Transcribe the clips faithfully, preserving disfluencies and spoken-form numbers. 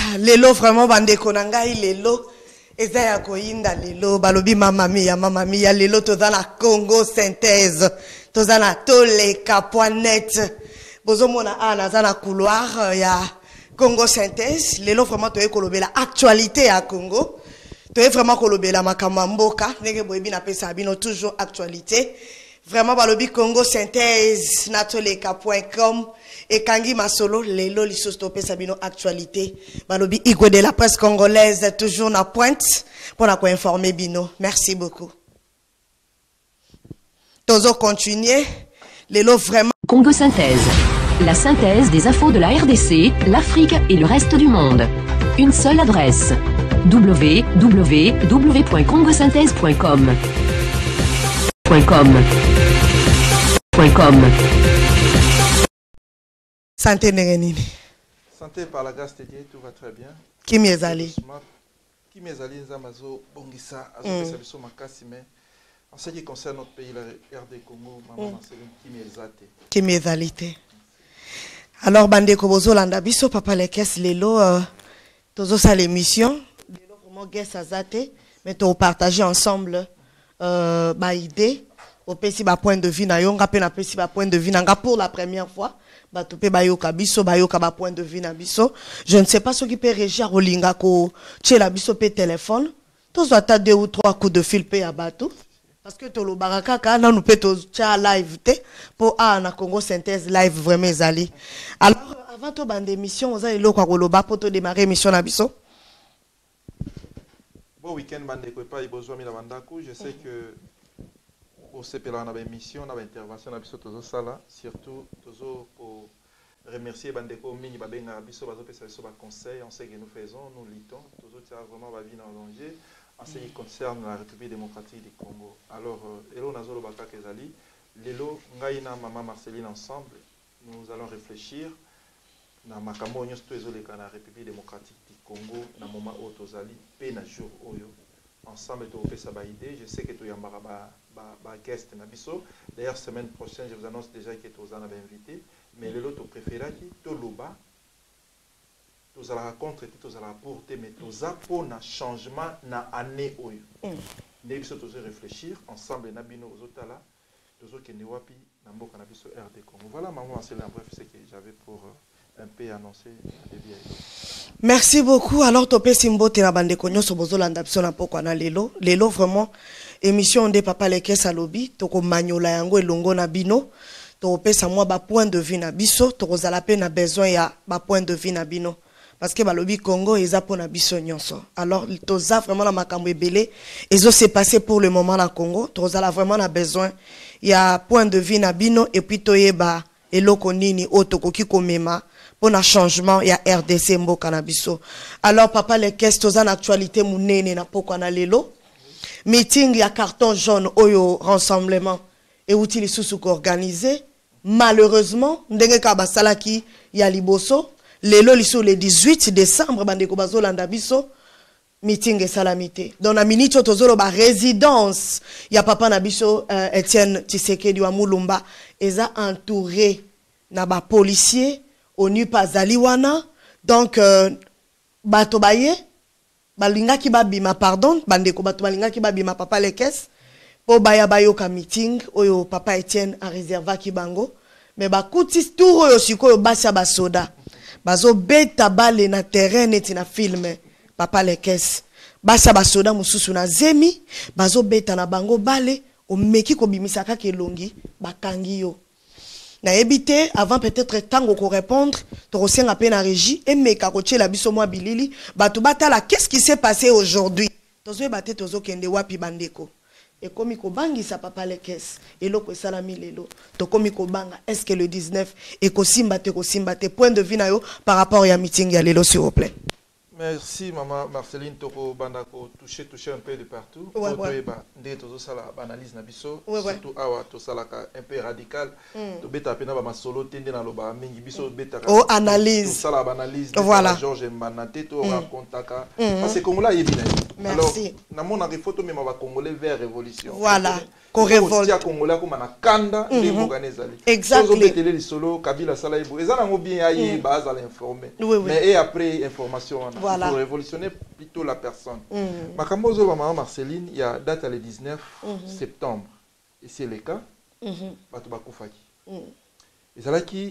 lelo vraiment bandeko na ngai lelo eza ya koyinda lelo balobi mama mia mama mia lelo toza na Congo synthèse toza na toleka point net bozomona ana za na couloir ya Congo synthèse lelo vraiment toye kolobela actualité ya Congo toye vraiment kolobela makambo mboka ndenge boyebi na pesa bino toujours actualité vraiment balobi Congo synthèse na toleka point com et Kangi Masolo, lelo lisos topé sabino actualité. Balobi Igwe de la presse congolaise, toujours na pointe, pour nous informer bino. Merci beaucoup. Tozo continuer, lelo vraiment. Congo Synthèse, la synthèse des infos de la R D C, l'Afrique et le reste du monde. Une seule adresse, w w w point congo synthèse point com. .com. .com. Santé Nérénine. Santé par la grâce de Dieu, tout va très bien. Qui m'est allé? Qui m'est allé, Zamazo, Bongissa, Azo, Makassi, mais en ce qui concerne notre pays, la R D Congo, Maman Marceline, qui m'est allé. Qui m'est allé. Alors, Bande Kobozo, Landabiso, Papa Lekes, Lelo, Tozo, ça l'émission. Lelo, vraiment, Guess Azate, mais tu partager ensemble, euh, ma idée, au P C, ma point de vue, na yon, rappel na P C, ma point de vue, nanga pour la première fois. Batope bayoka biso bayoka ba point de vue na biso. Je ne sais pas ce qui peut régir au linga ko tche la biso pe téléphone. Tous ata deux ou trois coups de fil pe ya bato. Parce que to lo baraka ka na nous pe to tcha live te pour a na Congo synthèse live vraiment ezali. Alors avant to bande émission oza elo kwa koloba pour to démarrer émission na biso. Bon week-end bande ko pa ibozwa mi la bandako, je sais que au C P L A, on a une mission, on a une intervention, on a une sala, surtout pour remercier Bandeko Mini Babenga Biso, Bazo Pesaïso, conseil, on sait que nous faisons, nous luttons, tous autres vraiment va vivre en danger en ce qui concerne la République démocratique du Congo. Alors, Elo Nazolo Baka Kezali, Lelo Ngaïna Maman Marceline ensemble, nous allons réfléchir na makambo nyonso ezoleka na République démocratique du Congo na moment où tozali pe na jour oyo. Ensemble, tu fais ça par idée. Je sais que tu y as un guest nabiso. D'ailleurs, semaine prochaine, je vous annonce déjà que tu as invité. Mais le lot, tu préfères qui tu loba, tu as la rencontre, tu as la portée, mais tu as pour un changement na année oyo. Nabiso, tu as réfléchir ensemble. Nabino Zotala, tu as qui newapi namboka nabiso R D Congo. Voilà, maman, c'est la bref, c'est que j'avais pour un peu annoncé à début. Merci beaucoup. Alors, topé simbo te na bande konyo so bozo landa biso na poko na lelo. Lelo vraiment émission de Papa Lekes alobi toko manyola yango elongo na bino. Topé sa moi ba point de vue na biso, toko zala pe na besoin ya ba point de vue na bino. Parce que balobi Congo eza po na biso nyonso. Alors, toza vraiment na makambo ebele ezo se passé pour le moment na Congo. Tozala vraiment na besoin ya point de vue na bino et puis toyeba eloko nini otoko ki komema pour un changement, il y a R D C mbo cannabis. Alors, papa, les questions en actualité, mounene na poko na lelo. Meeting, il y a carton jaune, oyo, rassemblement, et outils les sous organisé. Malheureusement, ndenge kabasala ki, il y a liboso. Lelo, liso le dix-huit décembre, bande kobazo landabiso. Meeting et salamité. Dans la minute, tozolo ba résidence. Il y a papa nabiso, euh, Etienne Tshisekedi wa Mulumba. Ils a entouré na ba policier. ONU Pazaliwana, donc euh, bato baye, balinga ki babima, pardon, bandeko bato balinga ki babima papa Lekes, po baya bayo ka meeting, oyo papa Etienne a réserva ki bango, mais ba koutis tour oyo siko yo basya basoda, bazo beta bale na terrain neti na filme, papa Lekes, basya basoda mususu na zemi, bazo beta na bango bale, o meki ko bimisaka ke longi, bakangi yo. Na ebité avant peut-être tango ko répondre to resien appel na régie et meka ko tchela biso mwa bilili batu batala qu'est-ce qui s'est passé aujourd'hui tozo baté tozo kende wapi bandeko et komi ko bangisa papa Lekes et loko salami lelo to komi ko banga est-ce que le dix-neuf et ko simba te ko simba te point de vue na yo par rapport ya meeting ya lelo s'il vous plaît. Merci maman Marceline Toko Bandako toucher toucher un peu de partout. Ouais, ouais. Ndé tozo sala analyse na biso ouais, ouais. surtout awa to sala un peu radical to beta pena ba masolo tende na loba mingi biso beta oh analyse to sala analyse voilà Georges Manate to racontaka parce que Congola yebina. Merci. Alors na mona photo même ba congolais vers révolution. Voilà. ko révolte ya congolais ko mana kanda les boganezali exactement so betele li solo kabila sala ibo ezana ngo bien ayi base à l'informer mais et après information on faut révolutionner plutôt la personne makambo zo maman Marceline il y a date le dix-neuf septembre et c'est le cas bato bakufaki ezala ki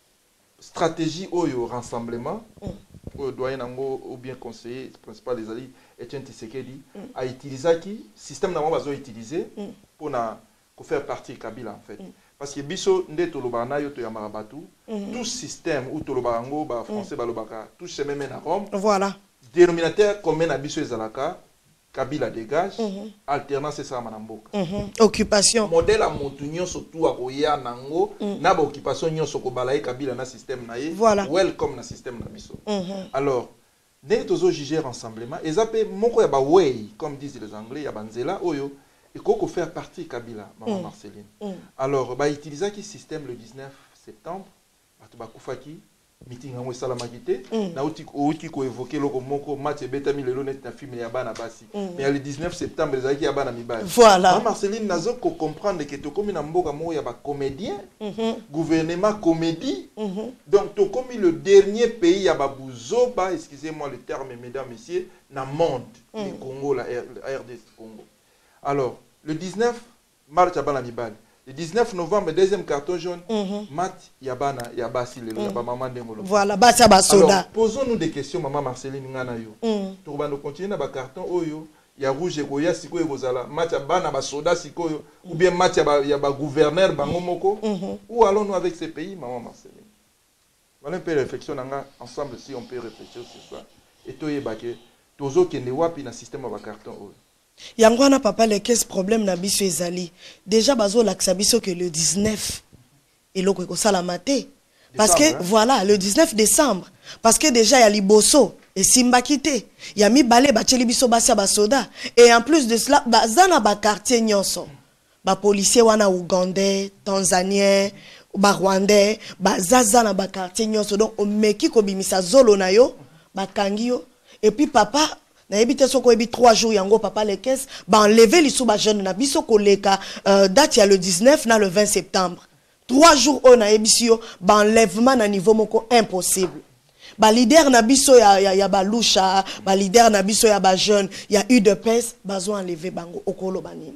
stratégie oyo rassemblement au doyen nango ou bien conseiller principal des alliés Etienne Tshisekedi a utilisé qui système nango bazo utiliser pour na pour faire partie Kabila en fait parce que biso nde toloba na yo to ya marabatu tout système ou toloba ngo ba français balobaka tout se même na Rome voilà dénominateur commun na biso ezalaka Kabila dégage, mm-hmm. alternance c'est ça manamboka. Mm-hmm. Occupation. Modèle à montunyo surtout à koya nango, mm. na ba occupation nyo soko balaye Kabila na système na ye. Voilà. Welcome na système na biso. Mm-hmm. Alors, dès tozo juger rassemblement, ezape moko ya ba way comme disent les Anglais ya banzela oyo et koko faire partie Kabila, maman mm. Marceline. Mm. Alors, ba utiliser qui système le dix-neuf septembre, batu ba kufaki meeting en Wessala Magité, na outi outi ko évoquer loko moko match betami le net na film ya bana basi. Mais le dix-neuf septembre les aki ya bana mibali. Voilà. Marceline nazo ko comprendre que to komi na mboka mo ya ba comédien, gouvernement comédie. Donc to komi le dernier pays ya ba buzoba, excusez-moi le terme mesdames messieurs, na monde, le Congo la R D C Congo. Alors, le dix-neuf marche ya bana mibali. Le dix-neuf novembre, deuxième carton jaune, mm-hmm. Mat Yabana, Yabasi, le mm. maman Dengolo. Voilà, Bassa Basoda. Alors, posons-nous des questions, maman Marceline Nganayo. Tout le monde continue dans le carton, Oyo, il y a rouge et Goya, Siko et Gozala, Mat Yabana, Basoda, Siko, ou bien Mat Yaba gouverneur, Bangomoko, ou allons-nous avec ces pays, maman Marceline? Voilà un peu de réflexion, ensemble, si on peut réfléchir sur ça. Et toi, Yabake, Tozo Kenewapi, dans le système de carton, Oyo. Yangwana papa les quinze problèmes na biso ezali déjà bazo laksa biso que le dix-neuf et loko ko salamate parce que hein? Voilà le dix-neuf décembre parce que déjà il y a liboso et simbakité il y a mi balé bacheli biso basia basoda et en plus de cela bazana ba quartier nyonso ba policier wana ougandais tanzanien ba rwandais bazaza na ba quartier nyonso donc on meki ko bimisa zolo na yo ba kangio et puis papa na ebite soko ebi trois jours yango papa les caisses ba enlever les sous ba jeune na biso koleka euh, date ya le dix-neuf na le vingt septembre trois jours on a ebisio ba enlèvement na niveau moko impossible ba leader na biso ya ya, ya ba lusha ba leader na biso ya ba jeune ya eu de pèse bazo enlever bango okolo banini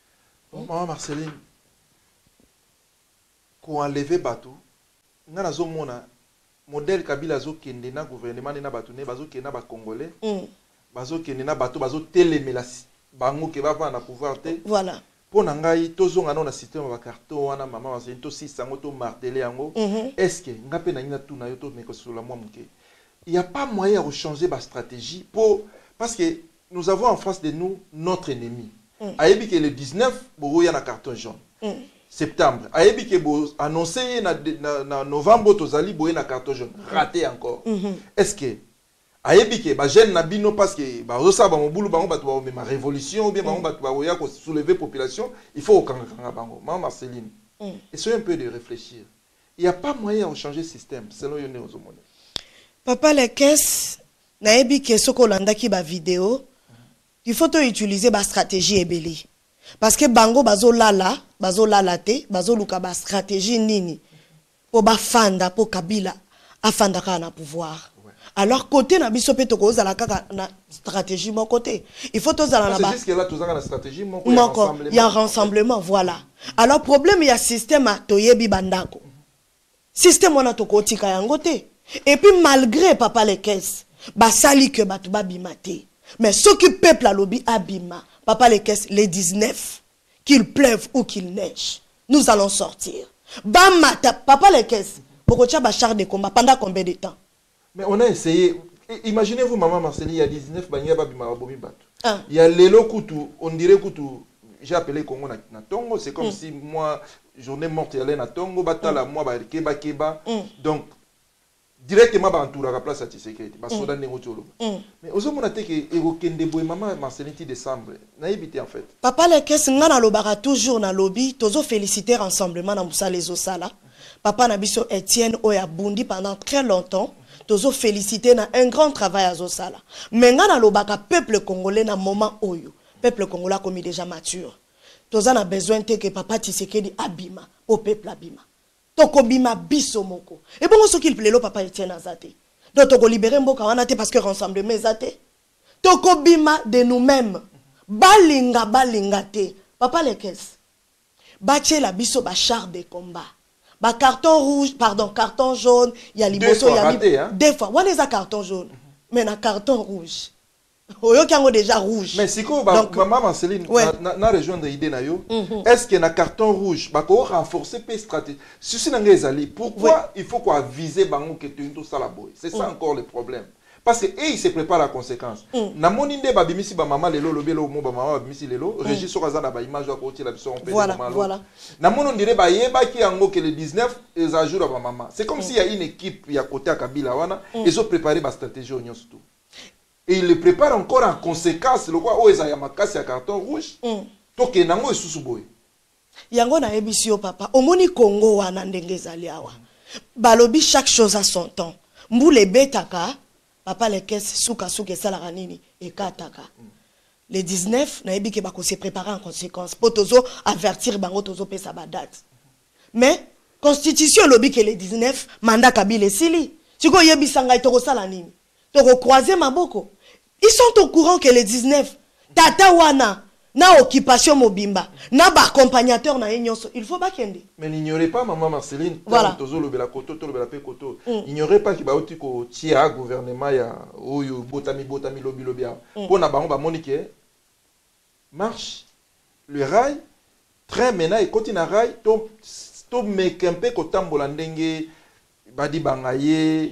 maman Marceline ko enlever bato ngana zo mona modèle Kabila zo kende na gouvernement na bato ne bazo kena ba congolais mm. bazo kenena bato bazo telemela bango ke bava na pouvoir te voilà pona ngai tozonga na système ba carton wana mama wa to six sango to marteler yango est-ce que ngape na ina tuna yo to meko sur la moi muke il y a pas moyen de changer ba stratégie pour parce que nous avons en face de nous notre ennemi ayebi que le dix-neuf bo ya na carton jaune septembre ayebi que bo annoncer na, na, na novembre tozali bo na carton jaune raté encore est-ce que ayebike ba jeune na bino parce que ba osa ba mobulu bango ba to ma révolution ou bien bango ba to ya ko soulever population il faut kanga kanga bango maman Marceline mm. essayez un peu de réfléchir il y a pas moyen de changer le système selon yone ozomone papa les caisses na yebike soko landaki ba vidéo il faut to utiliser ba stratégie ebeli parce que bango bazo lala bazo lala te bazo luka ba stratégie nini po ba fanda po Kabila afanda ka na pouvoir. Alors côté na biso pe to ko zala kaka na stratégie mon côté il faut to zala na ba c'est juste que là to zala na stratégie mon côté il y a rassemblement voilà alors problème il y a système to yebi bandako système on a to ko tika yango te et puis malgré papa les caisses ba sali que batu ba bimate mais ce qui peuple a lobby abima papa les caisses les dix-neuf qu'il pleuve ou qu'il neige nous allons sortir ba mata papa les caisses boko cha ba char de combat pendant combien de temps. Mais on a essayé. Imaginez-vous, maman Marceline, il y a dix-neuf banya babima babomi batu. Il y a Lelo Koutou, on dirait Koutou. J'ai appelé Congo na Tongo, c'est comme mm. si moi, journée morte, il y allait na Tongo, batala moi, ba keba keba. Donc, directement, ba entoura la place à Tshisekedi, ba soda nengo tcholo. Mais aux hommes, on a dit que Erokende boy maman Marceline ti décembre. Na évité en fait. Papa les caisses, ngana lobara toujours na lobby, tozo féliciter rassemblement na Moussa les Osala. Papa Nabiso Etienne Oya Bundi pendant très longtemps. Tozo féliciter na un grand travail à Zosala. Mais ngana lobaka peuple congolais na moment oyo. Peuple congolais comme déjà mature. toza na besoin te que papa Tshisekedi abima au peuple abima toko bima biso moko et bon ce qu'il plaît le papa Etienne azate donc toko libérer mboka wana te parce que rassemblement ezate toko bima de nous-mêmes balinga balinga te papa Lekes bache la biso ba char de combat ba carton rouge pardon carton jaune il y a liboso il y a raté, hein? Des fois on les a carton jaune mais na carton rouge oyo kango déjà rouge mais si ko ba maman Marceline ouais. na, na rejoindre idée na yo mm -hmm. est-ce que na carton rouge ba ko renforcer pe stratégie si na ngezali pourquoi ouais. il faut quoi viser bango que tout ça la boy c'est ça mm. encore le problème parce que et il se prépare la conséquence mm. na moninde ba bimisi ba maman lelo lobelo mo ba maman ba bimisi lelo mm. régis sokaza na ba image ko ti la biso on peut voilà voilà na mono ndire ba yeba ki yango que le dix-neuf les ajours ba maman c'est comme mm. s'il y a une équipe ya côté à Kabila wana mm. ils ont préparé ba stratégie au surtout. Et il le prépare encore en conséquence. Le quoi, oh, ils ont un carton rouge. Donc, il y a un sous-boy. Yango na ebisio papa. Omoni Congo wana ndenge zali awa. Balobi chaque chose à son temps. Mbule betaka, papa Lekes souka souke salara nini et kataka. Le dix-neuf, na ebi ke bako se préparer en conséquence. Potozo avertir bango tozo pe sa date. Mais constitution lobi ke le dix-neuf mandat Kabila sili. Tiko yebi sanga itoko sala nini. Toko croiser maboko. Ils sont au courant que les dix-neuf, Tata Wana, na occupation mobimba, na ba accompagnateur na enyonso, il faut pas kende. Mais n'ignorez pas maman Marceline, voilà. Tozo le bela koto, to le bela pe koto. N'ignorez pas qu'il ba oti ko tia gouvernement ya oyo botami botami lobi lobi ya. Pona bango ba monique marche le rail train mena et continue rail to to mekempe ko tambola ndenge badi bangaye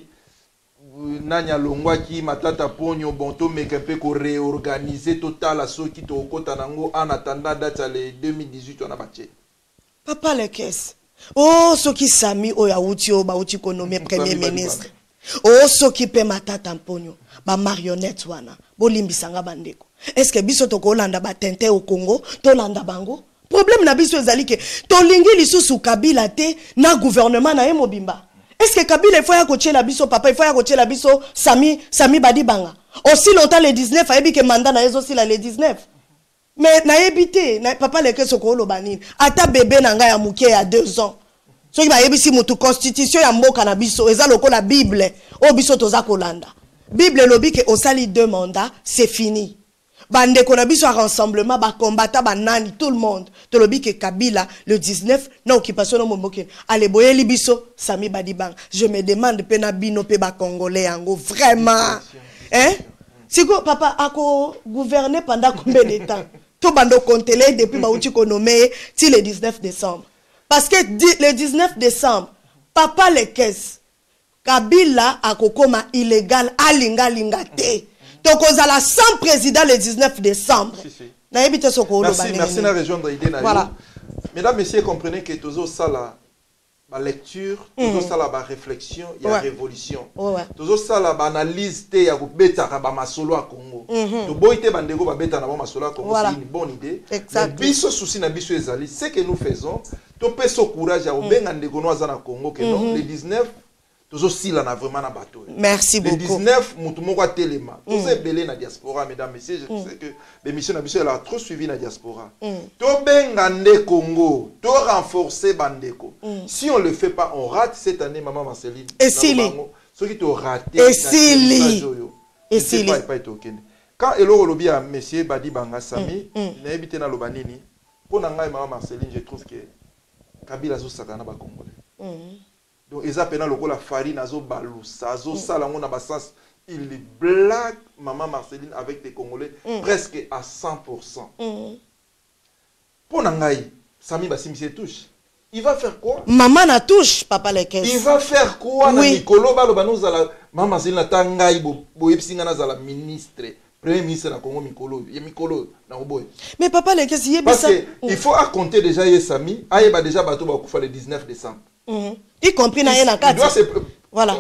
nanya longwaki matata ponyo bonto mekempe ko réorganiser total à ceux qui to kota nango en attendant date le deux mille dix-huit on a battu papa Lekes oh ce qui sami o ya uti o ba uti ko nommé premier ministre oh ce qui pe matata ponyo ba marionnette wana bo limbisanga bandeko est-ce que biso to ko landa ba tente au Congo to landa bango problème na biso ezali ke to lingi lisusu Kabila te na gouvernement na emobimba. Est-ce que Kabila il faut y coacher la biso papa il faut y coacher la biso Sami Sami Badibanga aussi longtemps le dix-neuf a que mandat na aussi la le dix-neuf mais na ebité na papa Lekes soko lo banine ata bébé nanga ya muke ya deux ans so ki ba yebisi mutu constitution ya mboka na biso eza loko la Bible o biso toza kolanda Bible lobi ke osali deux mandats c'est fini bande ko na biso rassemblement ba combattant ba nani tout le monde to lobi ke Kabila le dix-neuf na occupation no momoke ale boyeli biso Sami Badibanga je me demande pe na bino pe ba congolais yango vraiment hein siko papa ako gouverner pendant combien de temps to bando compter depuis ba uti ko nommé ti le dix-neuf décembre parce que le dix-neuf décembre papa Lekes Kabila akokoma illégal alinga linga te tokozala sans président le dix-neuf décembre. Si, si. Merci, merci de rejoindre l'idée. Voilà. Mesdames, messieurs, comprenez que toujours ça la, la lecture, toujours ça la réflexion, il y a ouais. révolution. Ouais. Toujours ça la analyse, il y a bêta ba masolo à Congo. To boite bandego ba bêta na ba masolo à Congo, c'est une bonne idée. Exactement. Mais biso souci na biso ezali, ce que nous faisons, to peso courage à obenga ndego noza na Congo que non le dix-neuf aussi là na vraiment na bateau. Merci beaucoup. Le dix-neuf mutumoko a telema. Tous ces belés na diaspora mesdames messieurs, je sais que l'émission na biso elle a trop suivi na diaspora. To benga nde Congo, to renforcer bandeko. Si on le fait pas, on rate cette année maman Marceline. Et si les ceux qui t'ont raté. Et si les et si les pas été OK. Quand eloro lobi a monsieur Badibanga Sami, na ebité na lobanini, pour na ngai maman Marceline, je trouve que Kabila zo sakana ba Congolais. Donc, ils appellent le la farine, azo balousa, azo salango na basas. Il blague maman Marceline avec les Congolais mm. presque à cent pour cent. Mm. Pour Nangaï, Sami Bassim se touche. Il va faire quoi? Maman na touche, papa Lekes. Il va faire quoi? Oui. Nicolo Balobano Zala, maman Marceline na tangaï, bo epsinga na zala ministre. Premier ministre na Congo Mikolo, il y a Mikolo na Oboy. Mais papa Lekes, il Parce qu'il faut compter déjà Sami, aïe ba déjà bateau ba kufa le dix-neuf décembre. Mm-hmm. Y compris na yena kati. Voilà.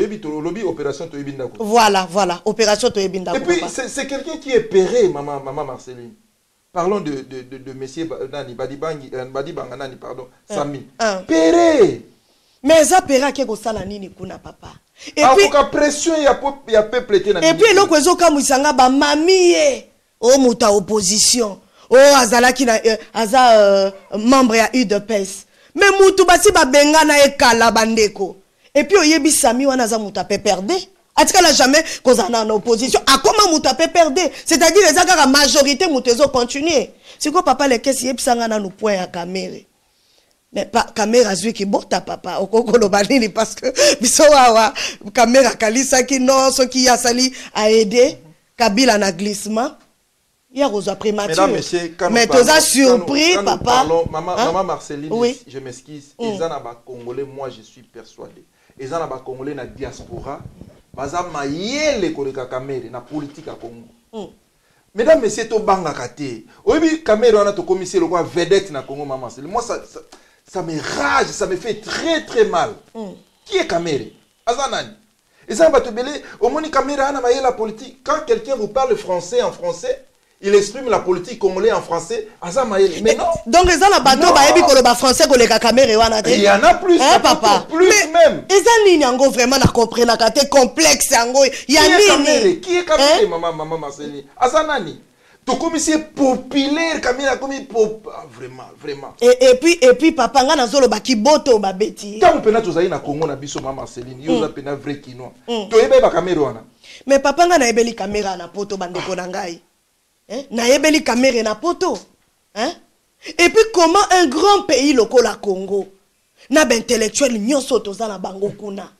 Voilà, voilà. Opération Toyebinda. Et puis, c'est quelqu'un qui est péré, maman, maman Marceline. Parlons de, de, de, de monsieur Nani, Badibangi, Badibanga Nani, pardon, un, Sami. Un. Péré. Mais ça péré qui est au nini kuna papa. Et puis, il y a pression, il y a peuple. Et puis, l'autre chose, comme il s'en va, mamie, oh, muta opposition. oh azalaki na euh, aza euh, membre ya U D P S mais mutu basi babenga na ekala bandeko et puis oyebi sami wana za mutu ape perdre atika la jamais koza na opposition akoma mutu ape perdre c'est-à-dire les akaka majorité mutu ezo continuer siko papa le kesi yebisanga na no point ya caméra mais pas caméra zui ki bota papa okokolo banini parce que biso wa caméra kalisa ki non so ki yasali a aider Kabila na glissement. Il y a Rosa prématuré. Mesdames, messieurs, quand mais tu as surpris, quand nous, quand papa. Nous parlons, maman, hein? Maman Marceline, oui. Je m'excuse. Mm. Les gens Congolais, moi je suis persuadé. Les gens Congolais na diaspora, baza mayele koleka kamere na politique à Congo. Mm. Mesdames, messieurs, to banga kate. Oyebi kamere on a to commissaire le quoi vedette na Congo maman Marceline. Moi ça, ça ça me rage, ça me fait très très mal. Mm. Qui est kamere? Azanani. Et ça va te belé, au moins caméra na la politique. Quand quelqu'un vous parle français en français, il exprime la politique congolaise en français. Mais non. Donc les gens là bateau ba ebi koloba français ko le caméra wana te. Il y en a plus, hein, papa. Plus mais, même. Et ça ligne ngo vraiment na comprendre ka te complexe ngo. Il y a nini? Qui est caméra maman maman Marceline? Azanani. To commissaire populaire caméra comme pop vraiment vraiment. Et et puis et puis papa nga nazolo ba kiboto ba beti. Quand on pena tozali na Congo na biso maman Marceline, yo za pena vrai kinois. To yebe ba caméra wana. Mais papa nga na yebeli caméra na poto bandeko na ngai. Hein? Na yebeli caméra na poto. Hein? Et puis comment un grand pays local la Congo na ba intellectuel nyonso tozala bango kuna.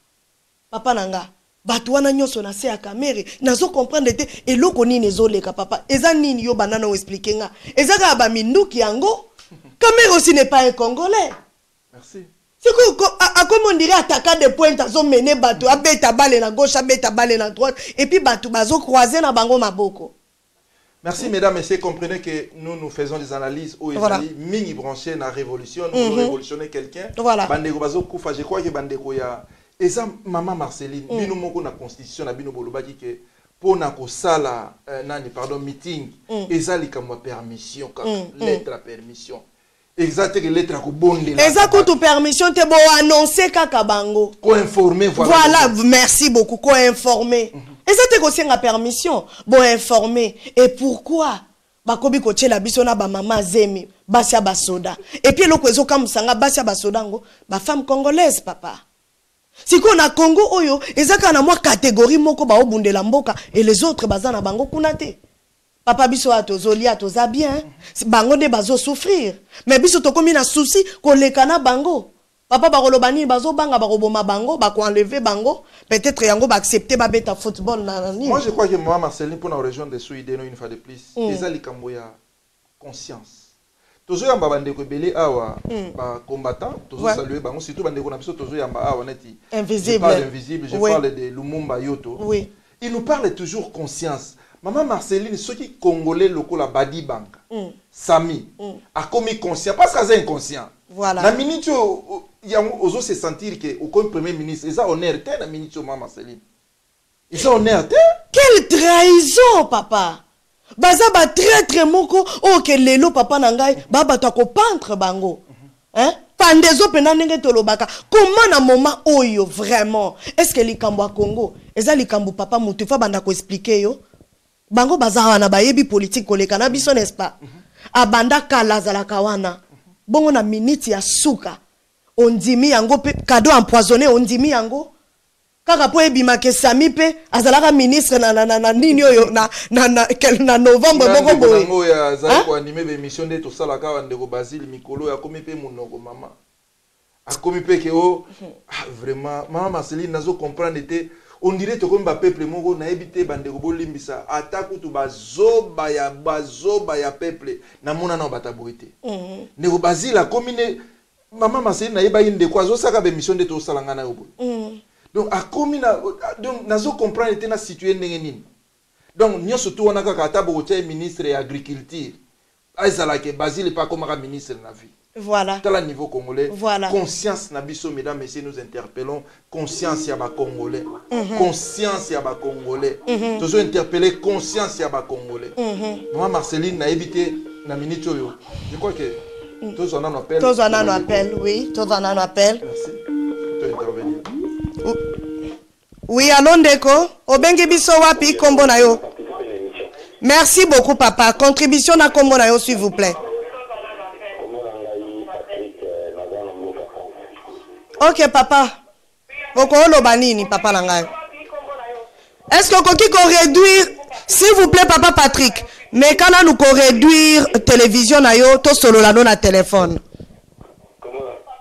Papa nanga bato wana nyonso na se ya kamere nazo comprendre te eloko nini ezoleka papa eza nini yo banana o expliquer nga ezaka ba minduki yango kamere aussi n'est pas un congolais. Merci. C'est quoi à comment on dirait attaquant de pointe azo mener bato abeta balle na gauche abeta balle na droite et puis bato bazo croiser na bango maboko. Merci mesdames et messieurs, comprenez que nous nous faisons des analyses où voilà. Ils mini branché na révolution nous mm -hmm. révolutionner quelqu'un. Voilà. Bandeko bazo kufa je crois que bandeko ya et ça, maman Marceline, mm. bino moko na constitution na bino bolobaki que pour na ko sala euh, nani pardon meeting mm. ezali comme permission comme mm. lettre à permission. Exact que lettre à ko bonde la. Eza ko to permission te bo annoncer kaka bango. Ko informer voilà. Voilà, merci beaucoup ko informer. Mm -hmm. Eza te ko senga permission, bo informer et pourquoi bakobi ko tshela biso na ba mama zemi basia basoda. Et puis loko ezo kamusanga basia basoda ngo ba femme congolaise papa. Si qu'on a Congo oyo, ezaka na moi catégorie moko ba obundela mboka et les autres bazana bango kunate. Papa biso atozoli atoza bien, bango de bazo souffrir. Mais biso to komi na souci ko lekana bango. Papa ba kolobani bazo banga ba koboma bango, ba ko enlever bango, peut-être yango ba accepter ba beta football na nani. Moi je crois que moi Marceline pour la région de Souideno une fois de plus, mm. ezali kambo ya conscience. Tozo yamba bandeko belé awa ba combattant tozo saluer bango surtout bandeko na biso tozo yamba awa neti invisible. Je parle invisible, je oui. parle de Lumumba Yoto. Oui. Il nous parle toujours conscience. Maman Marceline ceux qui congolais locaux la Badi Bank. Mm. Sami mm. a commis conscient parce que c'est inconscient. Voilà. La minute il y a ozo se sentir que au comme premier ministre ça honneur té na minute maman Marceline. Ils sont honneur té. Quelle trahison papa. Baza ba très très moko o ke lelo papa nangai baba to ko peintre bango hein pandezo pena ndenge tolobaka comment na moment oyo vraiment est-ce que likambo a Congo eza likambo papa mutu fa banda ko expliquer yo bango baza wana bayebi politique koleka na biso n'est-ce pas abanda kala za la kawana bongo na minute ya suka ondimi yango pe cadeau empoisonné ondimi yango kaka po ebima ke Sami pe azalaka ministre na na na nini oyo na na na na novembre boko boye ngo ya za ko animer be émission de to sala ka ndeko Basile Mikolo ya komi pe munoko mama akomi pe ke o ah, vraiment maman Marceline nazo comprendre te on dirait to comme ba peuple moko na ebité bandeko bolimbisa ataku to bazoba ya bazoba ya peuple na mona na bataboité mm ndeko Basile akomi ne maman Marceline na yeba inde kwa zo saka be émission de to sala ngana yobo mm. Donc, à combien donc nazo comprendre était na situé n'engeni. Donc, nous surtout on a qu'à table ministre de l'agriculture. Aïsala que Basile pas comme un ministre na vie. Voilà. Dans le niveau congolais. Voilà. Conscience na biso mesdames messieurs nous interpellons conscience ya ba congolais. Mm -hmm. Conscience ya ba congolais. Mm -hmm. Toujours interpeller conscience ya ba congolais. Mm -hmm. Maman Marceline na évité na minute yo. Je crois que mm. tous on en appelle. Tous on en appelle, oui, tous on en appelle. Merci. Tu intervenir. Oui, allons Ndeko. Obengi biso wapi kombo na yo. Merci beaucoup, papa. Contribution à Komona, s'il vous plaît. Ok, papa. Okolo banini, papa Langai. Est-ce que vous pouvez réduire, s'il vous plaît, papa Patrick, mais quand nous pouvons réduire télévision, na yo, to solo la non à téléphone. Comment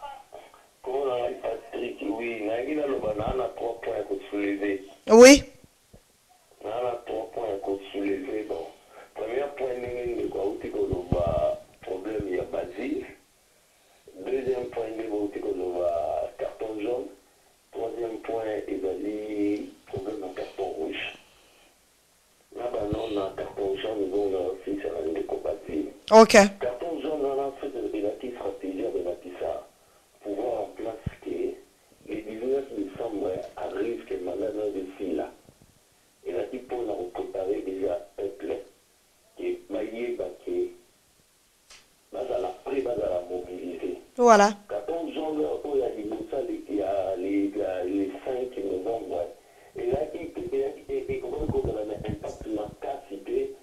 Patrick, oui, il y a trois points à soulever. Oui. Il y a trois points à soulever. Bon, premier point, il y a problème, il y a Basile. Deuxième point, il y a carton jaune. Troisième point, il y a problème de carton rouge. Là, on a carton jaune, on a aussi un compatible. Ok. Carton jaune, on a fait de la stratégie de la ça pour voir en place que les dix-neuf décembre arrive que malade de fille là. Et là, il faut nous préparer déjà un peuple qui est maillé, qui est à la pré, à la mobiliser. Voilà. Carton jaune, il y a les moussas, il y a les cinq novembre. Et là, il y a un impact dans la capacité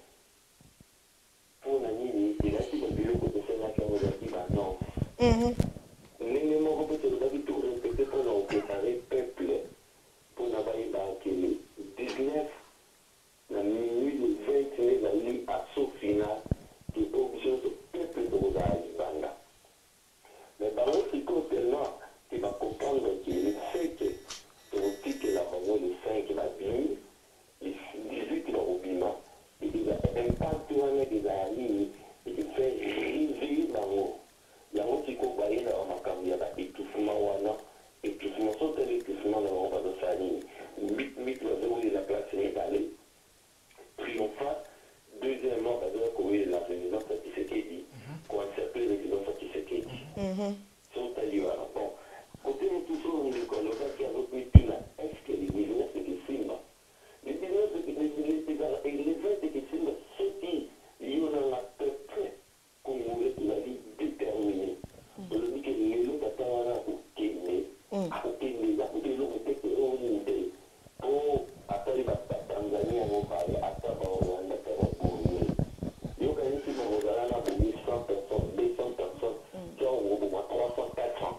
pour la nuit. Et là, il y a des locaux de celle-là qui ont dit non. Mais nous avons respecté pour nous préparer le peuple pour nous avoir le dix-neuf, la minute de vingt-neuf, la ligne à saut final qui est obligé de peuple de Rosalie. Mais par contre, c'est tellement qu'il va comprendre que le fait que on dit que la banque le cinq qui va bien, le dix-huit qui va au bilan, et il va impacter des amis et qui fait river dans l'eau. Il y a un petit peu de dans ma caméra, étouffement, étouffement, sauter l'étouffement dans l'ombre de sa ligne. Mythe, mythe, la place est allée. Triomphant. Deuxièmement, la présidence de Tshisekedi, qu'on a certain résidence de Tshisekedi. Sont allés à la bon. Côté de tout ça, on est comme le gars qui a notre métier là. Est-ce que les dix-neuf c'est des films? Les dix-neuf c'est des films et les vingt c'est des films. Ceux qui y ont un peuple qu'on voulait la vie déterminée. On le dit que les autres attendent au Kenya, au Kenya, à côté de l'autre, peut-être au Nidé. Pour attendre la Tanzanie, on va parler à Taba, on va attendre au Kenya. Il y a un film où on va aller à mille cent personnes, deux cents personnes, qui ont au moins trois cents, quatre cents.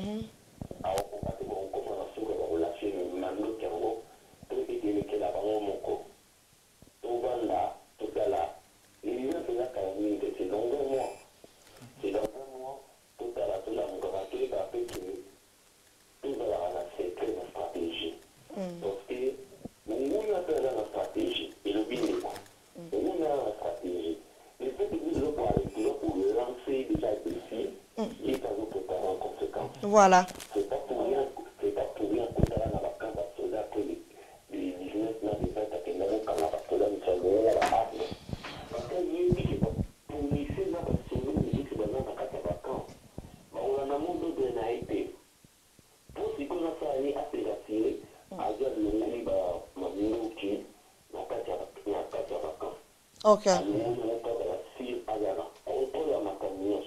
Alors, on commence à se relâcher le mando qui est en haut, tout est délégué là-bas, on monte. Tout va là, tout va là. Les gens sont là quand même, c'est dans un mois. C'est dans un mois, tout à la tout là, on va tout les rappeler que tout va là, c'est très une stratégie. Parce que, on a fait la stratégie, et le bien est quoi? On a la stratégie. Le fait que nous allons aller pour lancer déjà des filles, il est à nous préparer en conséquence. Voilà. C'est pas pour rien, c'est pas pour rien qu'on a la vacance à soldat que les dix-neuf n'a pas été à Kenavo quand la soldat nous sommes là à la arme. Parce que je dis que pour laisser la soldat nous dit que c'est dans la vacance. On a un monde de naïveté. Pour ce qu'on a fait aller à se rassurer, à dire le monde va m'amener qui n'a pas de vacance. Ok. Le monde n'a pas de la cire à la contrôle à ma camion.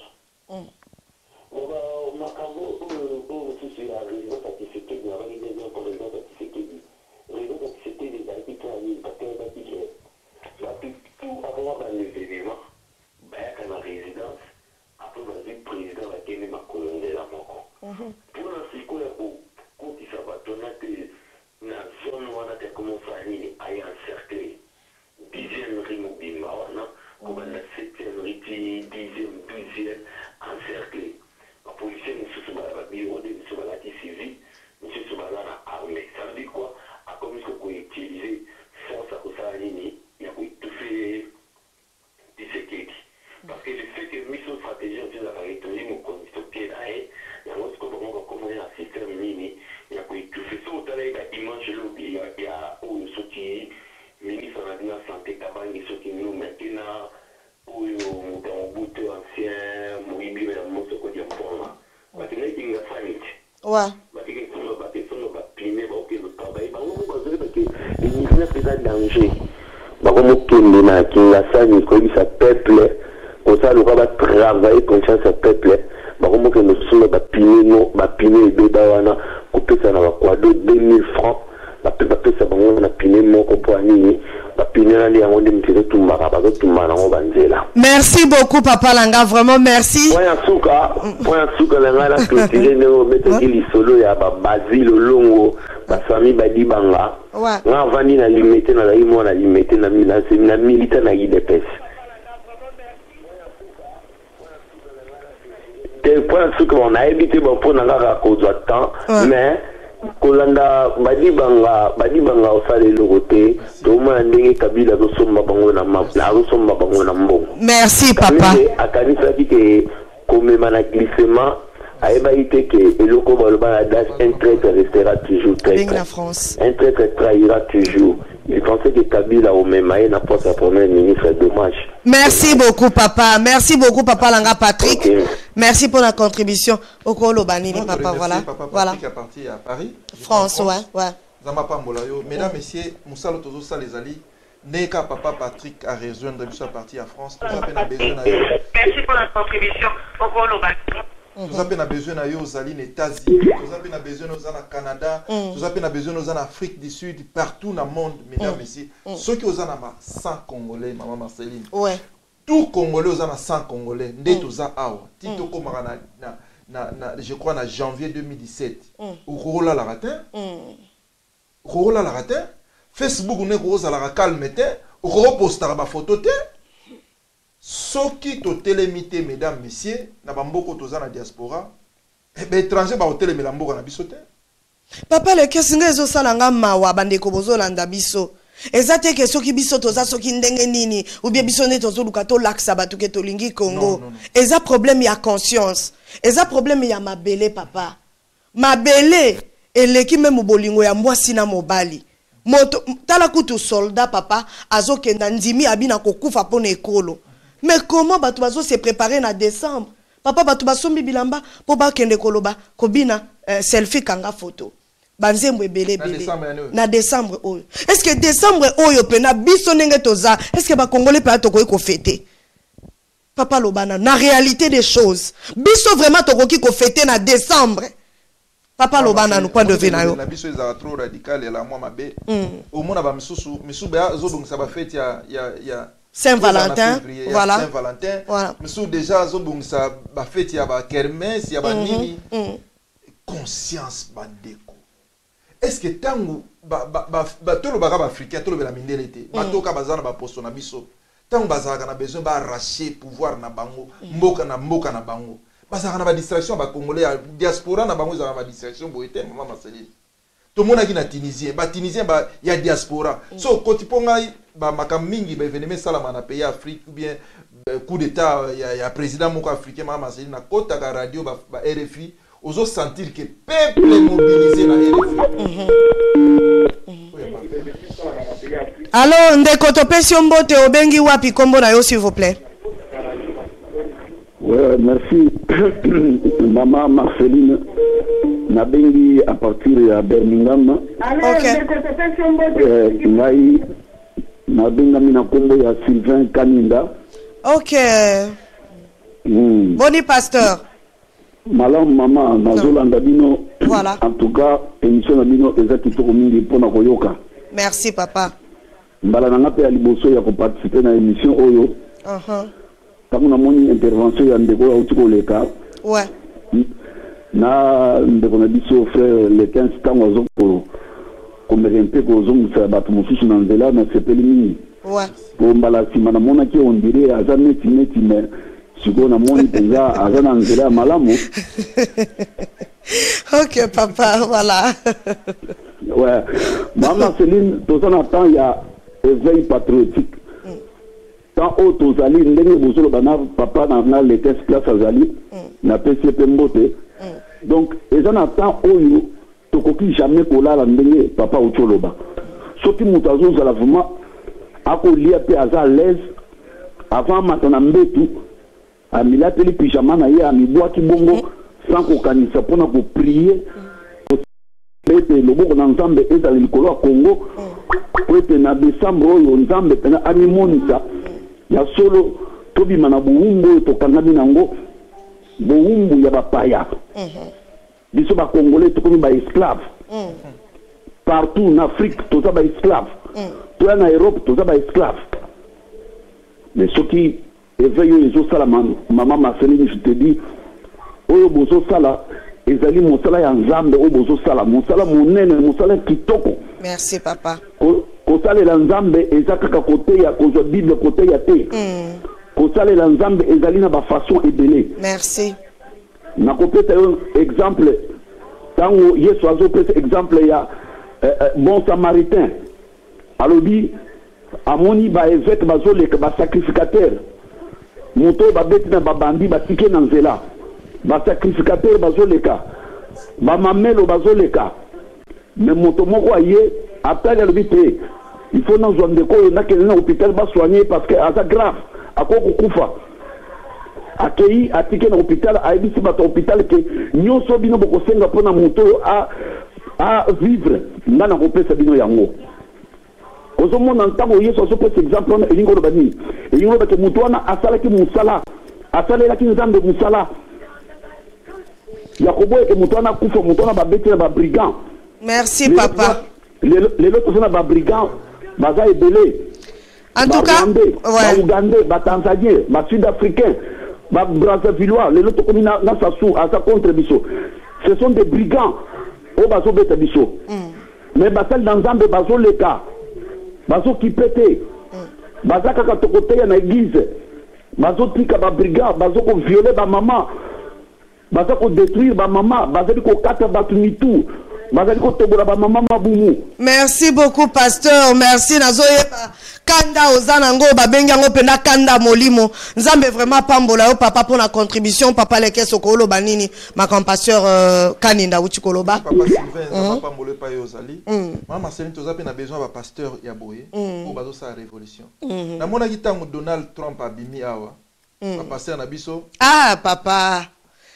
Ma camion, c'est la résidence certifiée, il y a une résidence certifiée. Résidence certifiée des acquis qui ont mis, parce qu'il y a des acquis. Parce tout avoir dans l'événement, il y a une résidence, après, on a vu le président qui a mis ma colonne de la mort. Pour l'instant, quand il s'est battu, dans la zone où on a commencé à aller encercler, dixième rimobile, comme la septième riti, dixième, douzième, encerclé. La police, M. Soubala, bureau de M. Soubala qui civil, M. Soubala a armé. Ça veut dire quoi? À comme il faut utiliser force à cause de il y a étouffer Tshisekedi. Parce que le fait que mission stratégie, on dit la vérité, on connaît ce pied là, il y a un autre comment on va commencer un système mini, il y a étouffer ça, au talent, il y a immense lobby, il y a ceux qui, ministre de la santé, Kabang, ceux qui nous maintenant, pour un bout ancien, Moïbi, mais mon ce qu'on dit en forme. Parce que là, il y a famille. Ouais. Parce que nous va faire nous va piner, va faire le travail. Bah, on va dire que les militaires c'est un danger. Bah, comme on kende na kinga sani, comme ça peuple, comme ça, le va travailler comme ça, ça peuple. Bah, comme on nous sommes va piner, nous, va piner, deux dawana, couper ça dans la quoi, deux mille francs. Bah, peut-être ça, on a piné mon compagnie. Merci beaucoup, Papa Langa, vraiment merci. Point souka, point souka langa la clôturer néo mettre qui solo ya ba Basile Longo, ba famille Badi Banga. Ouais. Na vani na limité na la imo na limité na mila c'est na milita na I D P S. Tel point souka on a évité bon pour na la cause de temps, mais Kolanda Badi Banga Badi Banga osale logote to ma ndenge kabila to somba bango na mapla to somba bango na mbongo. Merci papa. Akanisa ki comme mana glissement aeba ite ke eloko baloba la das un traître restera toujours traître. La France. Un traître trahira toujours. Il pensait que Kabila au même n'a pas sa première ministre, dommage. Merci beaucoup papa. Merci beaucoup papa Langa Patrick. Okay. Merci pour la contribution au Kolo Banini papa voilà. Papa voilà. Patrick est parti à Paris. France, ouais, ouais. Zama Pambolayo. Mesdames, messieurs, Moussalo Tozo Salezali. Neka papa Patrick a rejoindre à parti à France. Nous avons besoin de Merci pour la contribution au Kolo Banini. Nous avons besoin aux alliés aux États-Unis, nous avons besoin aux au Canada, nous avons besoin aux en Afrique du Sud, partout dans le monde, mesdames et messieurs. Ceux qui ont cent Congolais, maman Marceline. Ouais. Tout Congolais ont cent Congolais, dès tous à Awa. Tito comme je crois en janvier deux mille dix-sept. Au Rola la ratin. Rola la ratin. Facebook on est rose à la calme, au reposter ma photo. Soki to télémité, mesdames, messieurs, na bamboko toza na diaspora, eh ben étranger ba hôtel melamboko na bisote. Papa le kesinga ezo salanga mawa bandeko bozo landa biso. Ezate ke soki biso toza soki ndenge nini ou bien biso ne tozo luka to laksa batu ke tolingi Congo. Eza problème ya conscience. Eza problème ya mabele papa. Mabele eleki même bolingo ya mwasi na mobali. Moto tala kutu soldat papa azo kenda ndimi abina kokufa pona ekolo. Mais comment batu bazo se préparer en décembre? Papa batu basombi bilamba po ba kende koloba kobina euh, selfie kanga photo. Banzembo ebele bele. Na décembre oyo. Est-ce que décembre oyo pena biso nenge toza? Est-ce que ba congolais pa tokoki ko fêter? Papa lobana na réalité des choses. Biso vraiment tokoki ko fêter na décembre. Papa lobana no point de vue na yo. Na biso ezara trop radical et la moi mabe. Au mona ba misusu misusu ba zo donc ça va fête ya ya ya Saint-Valentin, voilà. Saint-Valentin. Voilà. Mais déjà, ça va faire il y a kermesse, il y a nini. Conscience bandeko. Est-ce que tango ba ba ba tout le bagage africain, tout le la mindelete, ba to ka bazana ba posto na biso. Tango bazaka na besoin ba arracher pouvoir na bango, mboka na mboka na bango. Bazaka na ba distraction ba congolais diaspora na bango za ba distraction boete maman Marceline. Tout le monde a dit na Tunisien, ba Tunisien ba il y a diaspora. So quand tu ponga ba makamingi ba événement salama na pays Afrique ou bien coup d'état il y a président moko africain maman Marceline na kota ka radio ba, ba R F I ozo sentir que peuple est mobilisé na R F I. Alors ndeko topesi mbote obengi wapi kombo na yo s'il vous plaît. Ouais, merci maman Marceline. Nabengi à partir de Birmingham. Ok. Ngai nabenga mina kombo ya Sylvain Kaninda. Ok. Mm. Boni pasteur. Malam maman nazolanda bino. Voilà. En tout cas, émission na bino ezaki to mingi pona koyoka. Merci papa. Mbala nanga pe aliboso ya ko participer na émission oyo. Uh -huh. Tangu na moni intervention ya ndeko ya utiko leka. Ouais. Na ndeko na biso frère le quinze tango zo ko komerempe ko zo musa batu mususu na nzela na sepeli mingi. Ouais. Ko mbala sima na mona ki on dirait aza neti neti mais siko na moni penza aza na nzela malamu. Ok papa, voilà. Ouais. Maman Céline, tout ça attend il y a éveil patriotique. Tant autres zali ndenge bozolo bana papa na les quinze places azali na P C P mbote. Donc les en attend oyo tokoki jamais kolala ndenge papa ocholoba. Soki mutazo za la vraiment akolia pe aza à l'aise avant matana mbetu amila teli pyjama na ye amibwaki bongo sans kokanisa pona ko prier ete loboko na nzambe ezali likolo ya Congo po ete na décembre oyo nzambe pena animonisa ya solo tobima na buumbu oyo tokangami nango buumbu ya bapaya biso bakongole tokomi ba esclave partout en Afrique, tout ça va esclave. Tout en Europe, tout ça va esclave. Mais ce qui éveille les autres, maman Marceline, je te dis, oyo bozo sala, ezali mosala ya nzambe oyo bozo sala, mosala monene, mosala kitoko. Merci papa. Ko sala la nzambe ezaka côté ya ko Bible côté ya te. Ko sala la nzambe ezali na ba façon ebele. Merci. Na kopeta un exemple tango Yesu azo pesa exemple ya euh, euh, bon samaritain. Alobi amoni ba évêque bazoleka ba sacrificateur. Moto ba betina ba bandi ba tike na nzela. Ba sacrificateur bazoleka. Ba mamelo bazoleka. Mais moto moko aye appelle alobi te. Il faut nous zoande ko na kele na hôpital ba soigner parce que asa grave akoko kufa. Akei atike na hôpital aibisi ba hôpital ke nyoso bino boko senga pona moto a a vivre ngana kopesa bino yango. Ozo mona ntango Yesu azo pesa exemple na elingo bani. Elingo ba ke moto wana asala ki musala. Asala la ki nzambe musala. Yakobo e moto wana kufa moto wana ba beti na ba brigand. Merci les papa. Les les autres sont ba brigand, baza ebele. En tout cas, ouais. Ba Ougandais, ba Tanzanien, ba Sud-Africain, ba Brazzavillois, les autres comme na na sasu à sa contre biso. Ce sont des brigands au bazo beta biso. Mais basal dans Nzambe bazo leka. Bazo qui pété. Baza kaka tokoteya na église. Bazo tika ba brigand, bazo ko violer ba maman. Bazo ko détruire ba maman, bazo ko kata ba tunitu. Merci beaucoup, pasteur. Merci. Nazoyeba kanda ozanango babengango penda kanda molimo. Nzambe vraiment pambola yo papa pour la contribution. Papa leke sokolo banini. Ma compasteur euh, kaninda uchikoloba. Papa Sylvain, papa pambole pa yozali. Maman Marceline tozape na besoin ba pasteur ya boye pour bazo sa révolution. Na mona kitango Donald Trump abimi awa. Papa pasteur na biso. Ah papa.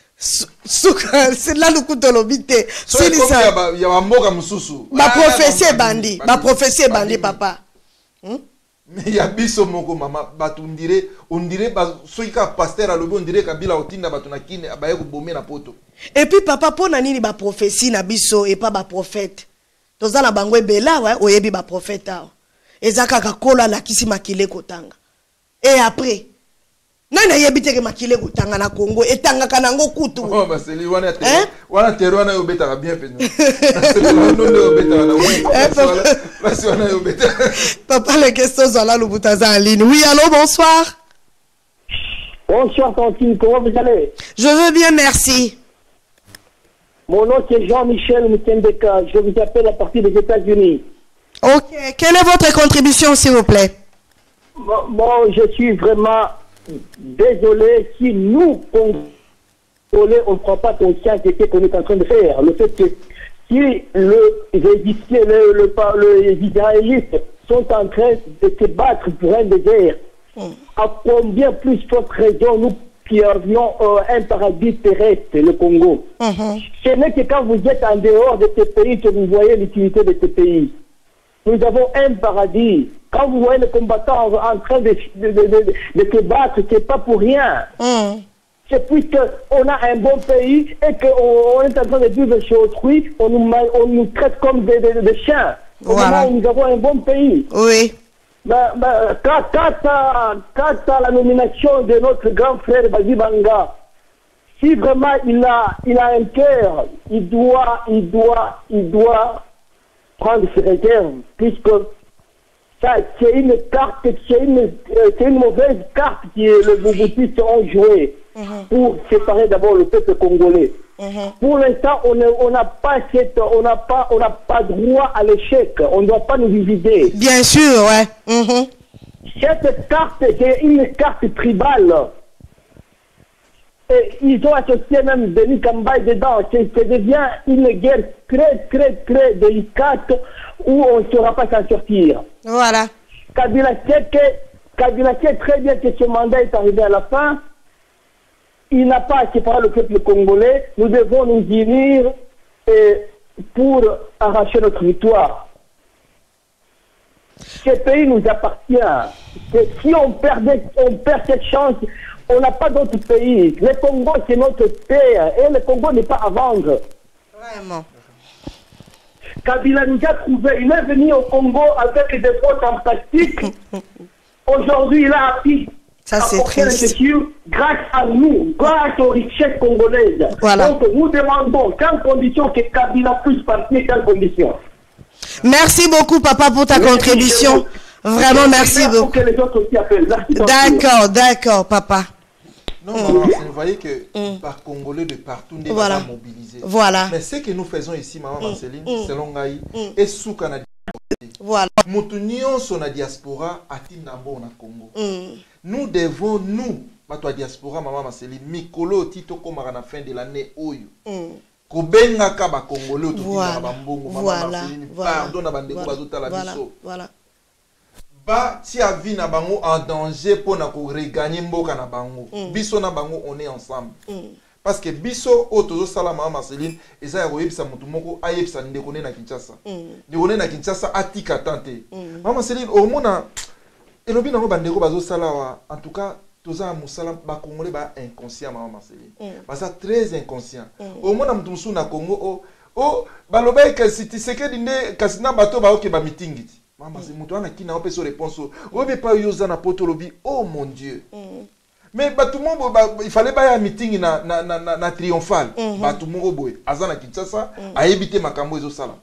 C'est là le coup de l'obité. C'est ça. Il y a un mot comme Soussou. Ma prophétie bandi. Ma prophétie bandi, papa. Mais il y a biso moko maman. On dirait, on dirait, ceux qui ont pasteur à l'obé, on dirait qu'Abila Otinda Batunakine, Abaye Boumé na poto. Et puis papa, pour nani ba prophétie na biso et pas ba prophète. Toza na bangwe bela ouais, oyebi ba prophète. Ezaka kakola la kisi makile kotanga. Et après. Nana yebite ke makile kutanga na Congo etanga kanango kutu. Oh bah c'est lui wana terre. Wana terre wana yobeta bien fait. C'est le nom de yobeta wana. Oui. Parce wana yobeta. Papa les questions sont là le boutaza en ligne. Oui, allô, bonsoir. Bonsoir Tantine, comment vous allez? Je veux bien, merci. Mon nom c'est Jean-Michel Mutendeka, je vous appelle à partir des États-Unis. OK, quelle est votre contribution s'il vous plaît? Bon, bon je suis vraiment désolé si nous, Congolais, on ne prend pas conscience de ce qu'on est en train de faire. Le fait que si le, les, le, le, le, les Israélites sont en train de se battre pour un désert, mm. à combien plus forte raison nous qui avions euh, un paradis terrestre, le Congo. Mm-hmm. Ce n'est que quand vous êtes en dehors de ce pays que vous voyez l'utilité de ce pays. Nous avons un paradis. Quand vous voyez les combattants en train de, de, de, de, de se battre, c'est pas pour rien. Mm. C'est puisqu'on a un bon pays et qu'on est en train de vivre chez autrui, on nous, on nous traite comme des, des, des chiens. Voilà. Au moment où nous avons un bon pays. Oui. Ben, ben, quand, quand, à, quand à la nomination de notre grand frère Bazi Banga, si vraiment il a, il a un cœur, il doit, il doit, il doit prendre ses réserves, puisque ça, c'est une carte, c'est une, euh, c'est une mauvaise carte que les Mobutistes ont joué mm-hmm. pour séparer d'abord le peuple congolais. Mm-hmm. Pour l'instant, on n'a pas cette, on n'a pas, on n'a pas droit à l'échec. On ne doit pas nous diviser. Bien sûr, ouais. Mm-hmm. Cette carte, c'est une carte tribale. Et ils ont associé même Denis Kambaye dedans. Ça devient une guerre très, très, très délicate où on ne saura pas s'en sortir. Voilà. Kabila sait, que, Kabila sait très bien que ce mandat est arrivé à la fin. Il n'a pas à séparer le peuple congolais. Nous devons nous unir et pour arracher notre victoire. Ce pays nous appartient. Et si on perd, on perd cette chance, on n'a pas d'autre pays. Le Congo, c'est notre terre. Et le Congo n'est pas à vendre. Vraiment. Kabila nous a trouvé. Il est venu au Congo avec des fautes fantastiques. Aujourd'hui, il a appris Ça, à c'est porter les triste. chaussures grâce à nous, grâce aux richesses congolaises. Voilà. Donc, nous demandons quelles conditions que Kabila puisse partir, quelles conditions. Merci beaucoup, papa, pour ta Merci, contribution. Vraiment, merci Pour beaucoup. que les autres aussi appellent. Merci, D'accord, d'accord, papa. Non, maman, vous voyez que par Congolais de partout, on est Voilà. mobilisés. Voilà. Mais ce que nous faisons ici, maman Marceline, Mm. selon Gaï, et sous Canada. Voilà. Moutunion son la diaspora à Tinambo na Congo. Mm. Nous devons, nous, ma diaspora, maman Marceline, Mikolo Tito comme à la fin de l'année Oyo. Mm. Kobenga kaba Congolais autour Voilà. de Bambongo, maman Voilà. Marceline, Voilà. pardon na bandeko Voilà. bazota la Voilà. biso. Voilà. Ba ti a vie na bango en danger pour na ko regagner mboka na bango. Mm. Biso na bango on est ensemble. Mm. Parce que biso o tozo sala maman Marceline eza ya koyebisa mutu moko ayebisa ndeko ne na Kinshasa. Mm. Ndeko ne na Kinshasa atika tante. Mm. Maman Marceline au mona elobi nango bandeko bazo sala wa en tout cas toza musala ba congolais ba inconscient maman Marceline. Mm. Baza très inconscient. Mm. Au mona mutu musu na Congo o o baloba ke siti sekedi nde kasina bato ba oke ba meeting iti. Maman c'est mutu ana kina opeso réponse o be pa yoza na poto lobi oh mon Dieu. Mm. Mais tout le monde, bah, il fallait pas y un meeting na, na, na, na, na triomphal. Mm-hmm. Bah, tout le monde, boy, Azana Kinshasa, a évité ma cambo et zo sala.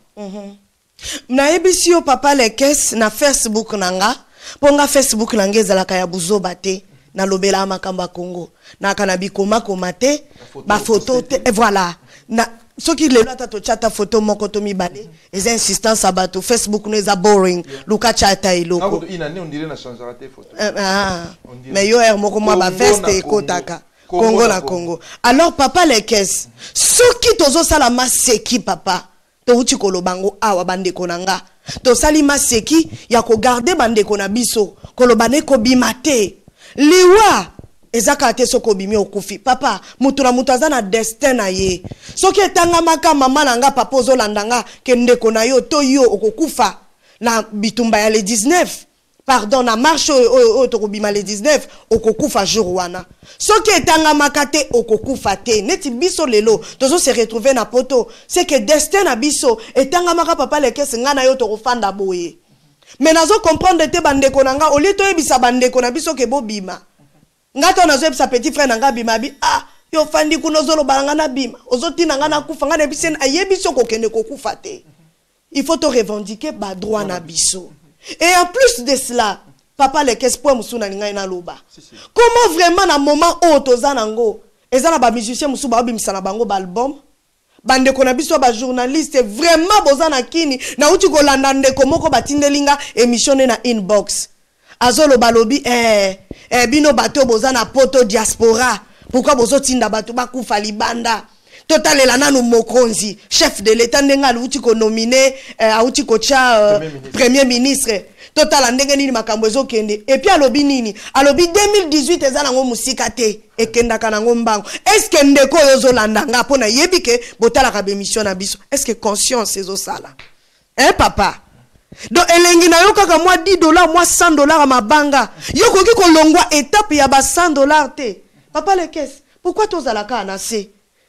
Nayebi yo papa lekes na Facebook nanga. Ponga Facebook nanga ezalaka ya buzoba te. Na lobela makamba Congo. Na kanabi koma komate. Ba photo te. Et voilà. Na soki lelo ata to chata photo moko to mibale. Eza insistance abato. Facebook no eza boring. Luka chata eloko. Une année, on dirait na changera tes photos. Ah, On dirait. mais yo er moko mwa ba Congo veste na ekotaka. Congo. Congo Congo na na Congo. Alors papa lekes. Soki tozo sala maseki papa. To uchi kolobango awa bandeko nanga. To sali maseki ya ko garder bandeko na biso. Kolobane ko bimate. Liwa ezaka te soko bimi okufi. Papa, mutu na mutu aza na destin na ye. Soki etanga maka mama nanga papa ozolandanga ke ndeko na yo to yo okokufa na bitumba ya le dix-neuf. Pardon, na marche o tokobima le dix-neuf okokufa jour wana. Soki etanga makate okokufa te. Neti biso lelo tozo se retrouver na poto. C'est que destin na biso etanga maka papa lekese nga na yo tokofanda boye. Mais nazo comprendre te bandeko nanga oli to ebisa bandeko na biso ke bobima. Nga to nazo ebisa petit frère nanga bima bi ah yo fandi kuno zolo balanga na bima. Ozoti nanga na kufa nga na bisen ayebiso kokende kokufa te. Il faut te revendiquer ba droit na biso. Et en plus de cela, papa le kespo musuna ninga ina loba. Comment vraiment na moment où toza nango, ezana ba musicien musu ba obimisa na bango ba album, bande kona biso ba journaliste vraiment bozana kini na uti ko landa ndeko moko batindelinga émission na inbox. Azolo balobi eh eh bino bato bozana poto diaspora. Pourquoi bozo tinda bato bakufa libanda? Totalela nanu mokonzi chef de l'état ndenga aluti ko nominé euh, auti ko cha euh, premier ministre, premier ministre. Totala ndenge nini makambo ezokende et puis alobi nini alobi deux mille dix-huit ezala ngo musika te ekenda kana ngo mbango est-ce que ndeko yozo landanga pona yebike botala ka bémission na biso est-ce que conscience ezo sala hein papa donc elengi na yo kaka moi dix dollars moi cent dollars à mabanga yo koki ko longwa étape ya ba cent dollars te papa le caisse pourquoi tozala ka na se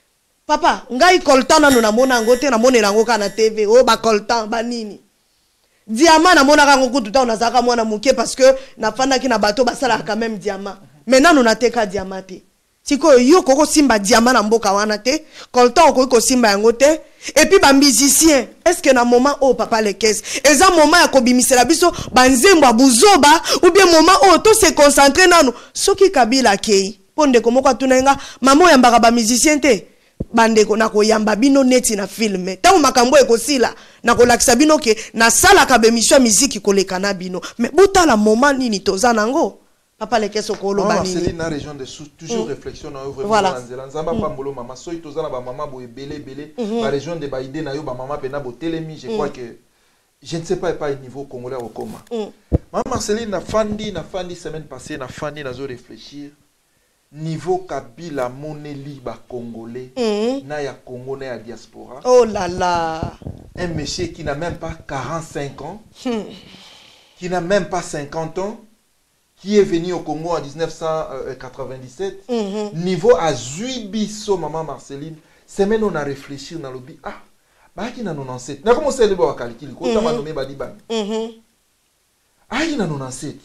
papa ngai koltan nanu na mona ngote na monela ngo kana T V o ba koltan ba nini diamant na mona ka ngoku tuta na zaka mwana muke parce que na fanda ki na bato basala quand même diamant maintenant nous na teka diamant te siko yo koko simba diamant na mboka wana te koltan ko ko simba yango te et puis ba musicien est-ce que na moment oh papa le caisse eza moment ya ko bimisela biso banzembo buzoba ou bien moment oh to se concentrer nanu soki kabila kei ponde ko moko tunenga mamo ya mbaka ba musicien te bandeko na koyamba bino neti na filme tango makambo ekosila na kolakisa bino ke na sala ka bemission musique koleka na bino mais botala moment nini toza nango papa le keso ko loba nini Marceline na région de sous toujours mm. réflexion na œuvre voilà. Dans nzela nzamba mm. pambolo mama soy toza na ba mama bo ebele belé mm -hmm. ba région de baide na yo ba mama pena bo telemi je mm. crois que je ne sais pas pas niveau congolais au coma mm. Mama Marceline na fandi na fandi semaine passée na fandi na zo réfléchir niveau Kabila moneli ba congolais mm. na ya Congo na ya diaspora oh là là un monsieur qui n'a même pas quarante-cinq ans mm. qui n'a même pas cinquante ans qui est venu au Congo en mille neuf cent quatre-vingt-dix-sept mm -hmm. niveau à Zuibiso maman Marceline semaine on a réfléchi on a lobby ah baki na quatre-vingt-dix-sept na comment c'est le ba calcul ko ta manome badibanga Mhm. ayi na quatre-vingt-dix-sept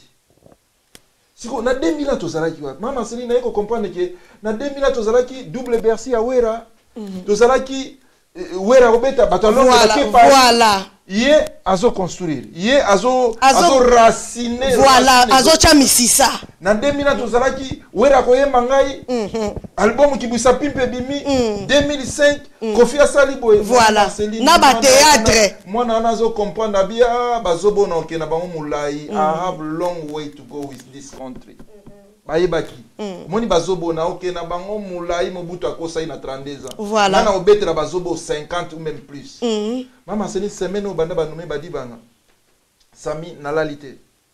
siko na deux mille ans tozalaki wa mama Céline na yeko comprendre que na deux mille ans tozalaki double Bercy ya Wera tozalaki Wera obeta batalon Voilà, de kepa voilà. ye azo construire ye azo Azo- azo raciner Voilà, raciner. azo cha misisa. na deux mille ans tozalaki Wera koyemba ngai Mhm. album kibwisa pimpe bimi deux mille cinq Kofi asali boye Voilà. Marceline, Na ba mwana- théâtre. mwana wana azo comprendre bia bazobona oke na bango mulai I have long way to go with this country bayebaki moni bazobona oke na bango mulai mobutu akosai na trente-deux ans Voilà. nana obetela bazobo cinquante ou même plus Mhm. mama Céline semaine o banda banome badibanga Sami nalalité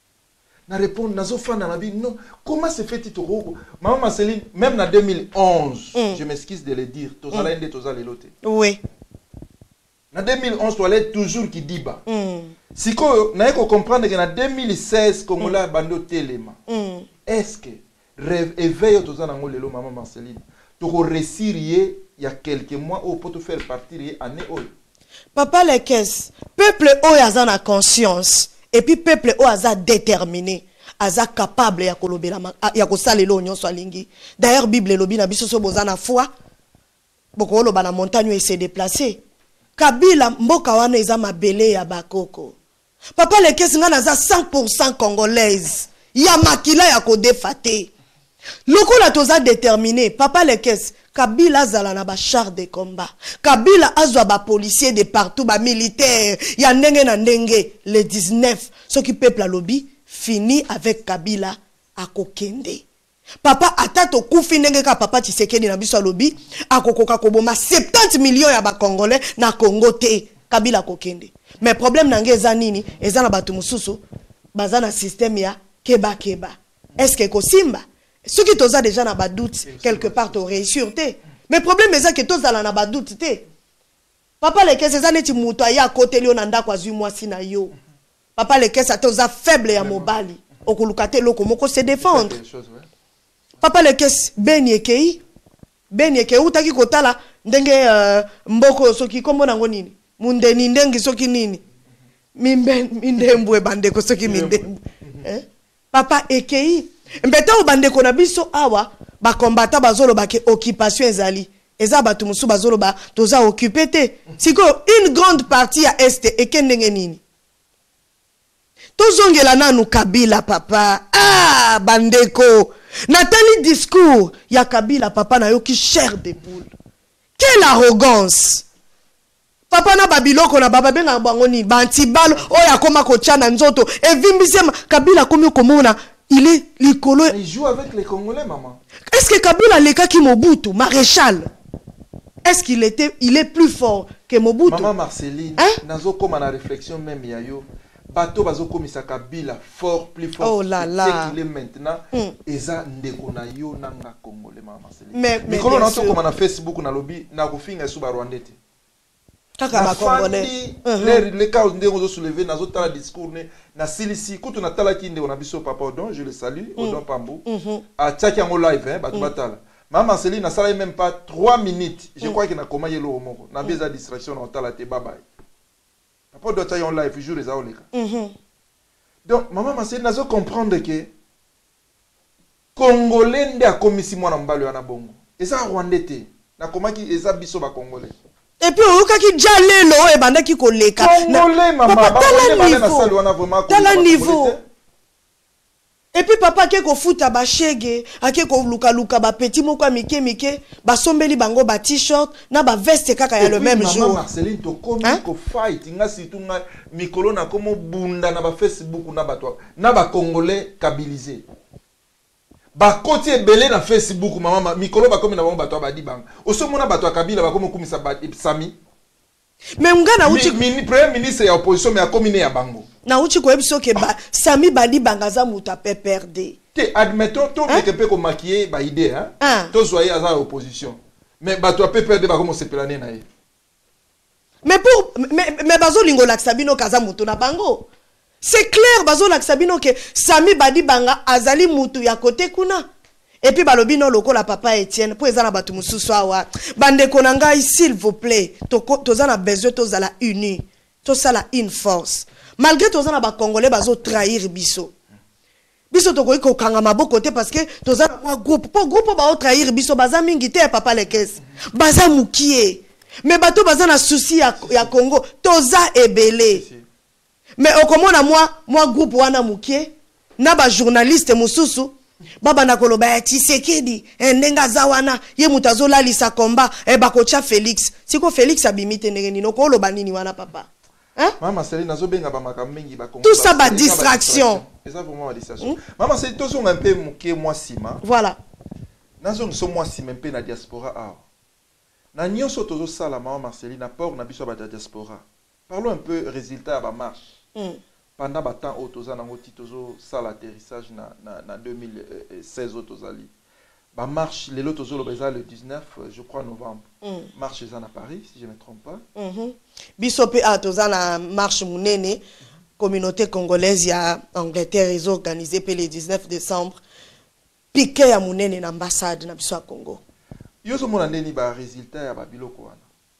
na répondre nazo fana na bi non comment se fait toko mama Céline même na deux mille onze je m'excuse de le dire tozala ende tozala elote Oui. na deux mille onze toilette toujours qui diba Mhm. sikoyo na yeko comprendre que na deux mille seize Congolais bando telema Mhm. est-ce que rêve éveil tozana ngo lelo mama Marceline toko réussir il y a quelques mois au pour te faire partir année oyo Papa les caisses, peuple oyo aza na conscience et puis peuple oyo aza déterminé, aza capable ya kolobela ma- ya kosalela nyonso alingi. D'ailleurs Bible elobi na biso so bozana foi, boko loba na montagne et se déplacer. Kabila mboka wana eza mabele ya bakoko. Papa les caisses nga naza cent pour cent congolaise. Ya makila ya kodefa te. Lokola toza déterminé, papa les caisses, Kabila azala na ba char de combat. Kabila azwa ba policier de partout, ba militaire, ya ndenge na ndenge, le dix-neuf, ce qui peuple a lobby, fini avec Kabila à kokende. Papa atato kufi ndenge ka papa Tshisekedi na biso lobby, akokoka koboma soixante millions ya ba congolais na Congo te, Kabila kokende. Mais problème nange eza nini, eza na batu mususu, baza na système ya keba keba. Est-ce que kosimba? Ceux qui toza déjà na ba doute quelque part to réussir te. Mais problème est que toza na ba doute te. Papa les caisses eza neti muto ya côté lio na ndako azui mwasi na yo. Papa les caisses toza faible ya mobali. Okuluka te loko moko se défendre. Papa les caisses beni ekei. Beni ekei utaki kotala ndenge uh, mboko soki kombo nango nini? Mundeni ndengi soki nini? Mimbe mindembwe bandeko soki mindembwe. Eh? Papa ekei mbeta obandeko na biso awa ba kombata bazolo ba ke occupation ezali eza batu musu bazolo ba toza occupé te siko une grande partie ya este ekendenge nini tozongela nanu Kabila papa ah bandeko natali discours ya Kabila papa na yo ki chair de poule quelle arrogance papa na babiloko na baba benga bango ni bantibalo oya koma ko tchana nzoto evimbisema Kabila komi komona il est likolo. Il joue avec les Congolais, maman. Est-ce que Kabila leka ki Mobutu, maréchal? Est-ce qu'il était, il est plus fort que Mobutu? Maman Marceline, hein? nazo comme la réflexion même yayo. Bateau bazo comme ça Kabila fort, plus fort. Oh là là. qu'il est maintenant. Mm. Eza ndeko na yo nanga Congolais, maman Marceline. Mais mais Mikolo bien na to sûr. comme na Facebook na lobby na kofinga suba Rwandete. Kaka ba Congolais. Les les cas ndé on soulever nazo tala discours ne na silisi kutu na tala kinde on a biso papa Odon, je le salue, Odon Pambo. A tchaki en live hein, batu batala. Maman Marceline na sala même pas trois minutes. Je crois qu'il na koma yelo moko. Na beza distraction na tala te bye bye. Papa Odon tchaki en live jour les aoleka. Donc maman Marceline nazo comprendre que Congolais nde akomisi mwana mbalo yana bongo. Eza Rwandete. Na komaki eza biso ba Congolais. Et puis okaki jalelo e bandaki koleka. Congolais maman, papa tala niveau. Tala niveau. Et puis papa ke ko futa ba shege, ake ko luka luka ba petit moko mike mike, ba sombeli bango ba t-shirt na ba veste kaka ya le même jour. Maman Marceline to komi ko fight nga situ nga mikolo na komo bunda na ba Facebook na ba to na ba Congolais kabilisé. Ba koti ebele na Facebook mama mikolo ba komi na bango ba to ba di bang. Oso mona ba to Kabila ba komo kumisa ba Sami. Mais ngana uchi mini premier ministre ya opposition mais a komine ya bango. Na uchi ko ebiso ke ba Sami badi bangaza muta pe perdre. Te admettons to que peut ko maquiller ba idée hein. To soyez à la opposition. Mais ba to pe perdre ba komo se planer na ye. Mais pour mais mais bazo lingo laksabino kaza mutu na bango. C'est clair bazo laksabino ke Sami badi banga azali mutu ya côté kuna. Et puis balobi no loko la papa Etienne pour ezana batu mususu awa bande konanga s'il vous plaît to tozana besoin tozala uni to sala une force malgré tozana ba congolais bazo trahir biso biso to ko kanga maboko te parce que tozana moi groupe pour groupe ba trahir biso baza mingi te papa les caisses baza mukie mais bato baza na souci ya, ya Congo toza ebele mais okomona moi moi groupe wana mukie na ba journaliste mususu baba na koloba ya Tshisekedi ndenga zawana ye mutazo la lisa komba e bakocha Félix siko Félix abimite ndenge no ko loba nini wana papa hein Maman Céline nazo benga ba makambengi ba tout ça ba distraction c'est ça vraiment la distraction Maman Céline tozo un peu muke moi sima voilà nazo so moi sima un peu na diaspora ah na nyonso tozo sala Maman Marceline na port na biso ba diaspora parlons un peu résultat ba marche mm. Pendant le temps où nous avons fait l'atterrissage en deux mille seize, la marche, le dix-neuf, je crois, novembre. Mm. Marche à Paris, si je ne me trompe pas. Bisopé a la marche mounene, communauté congolaise en Angleterre, ils ont organisé le dix-neuf décembre. Piqué à mounene l'ambassade de Congo. Yo so mona ndeni ba résultat ya ba biloko wana.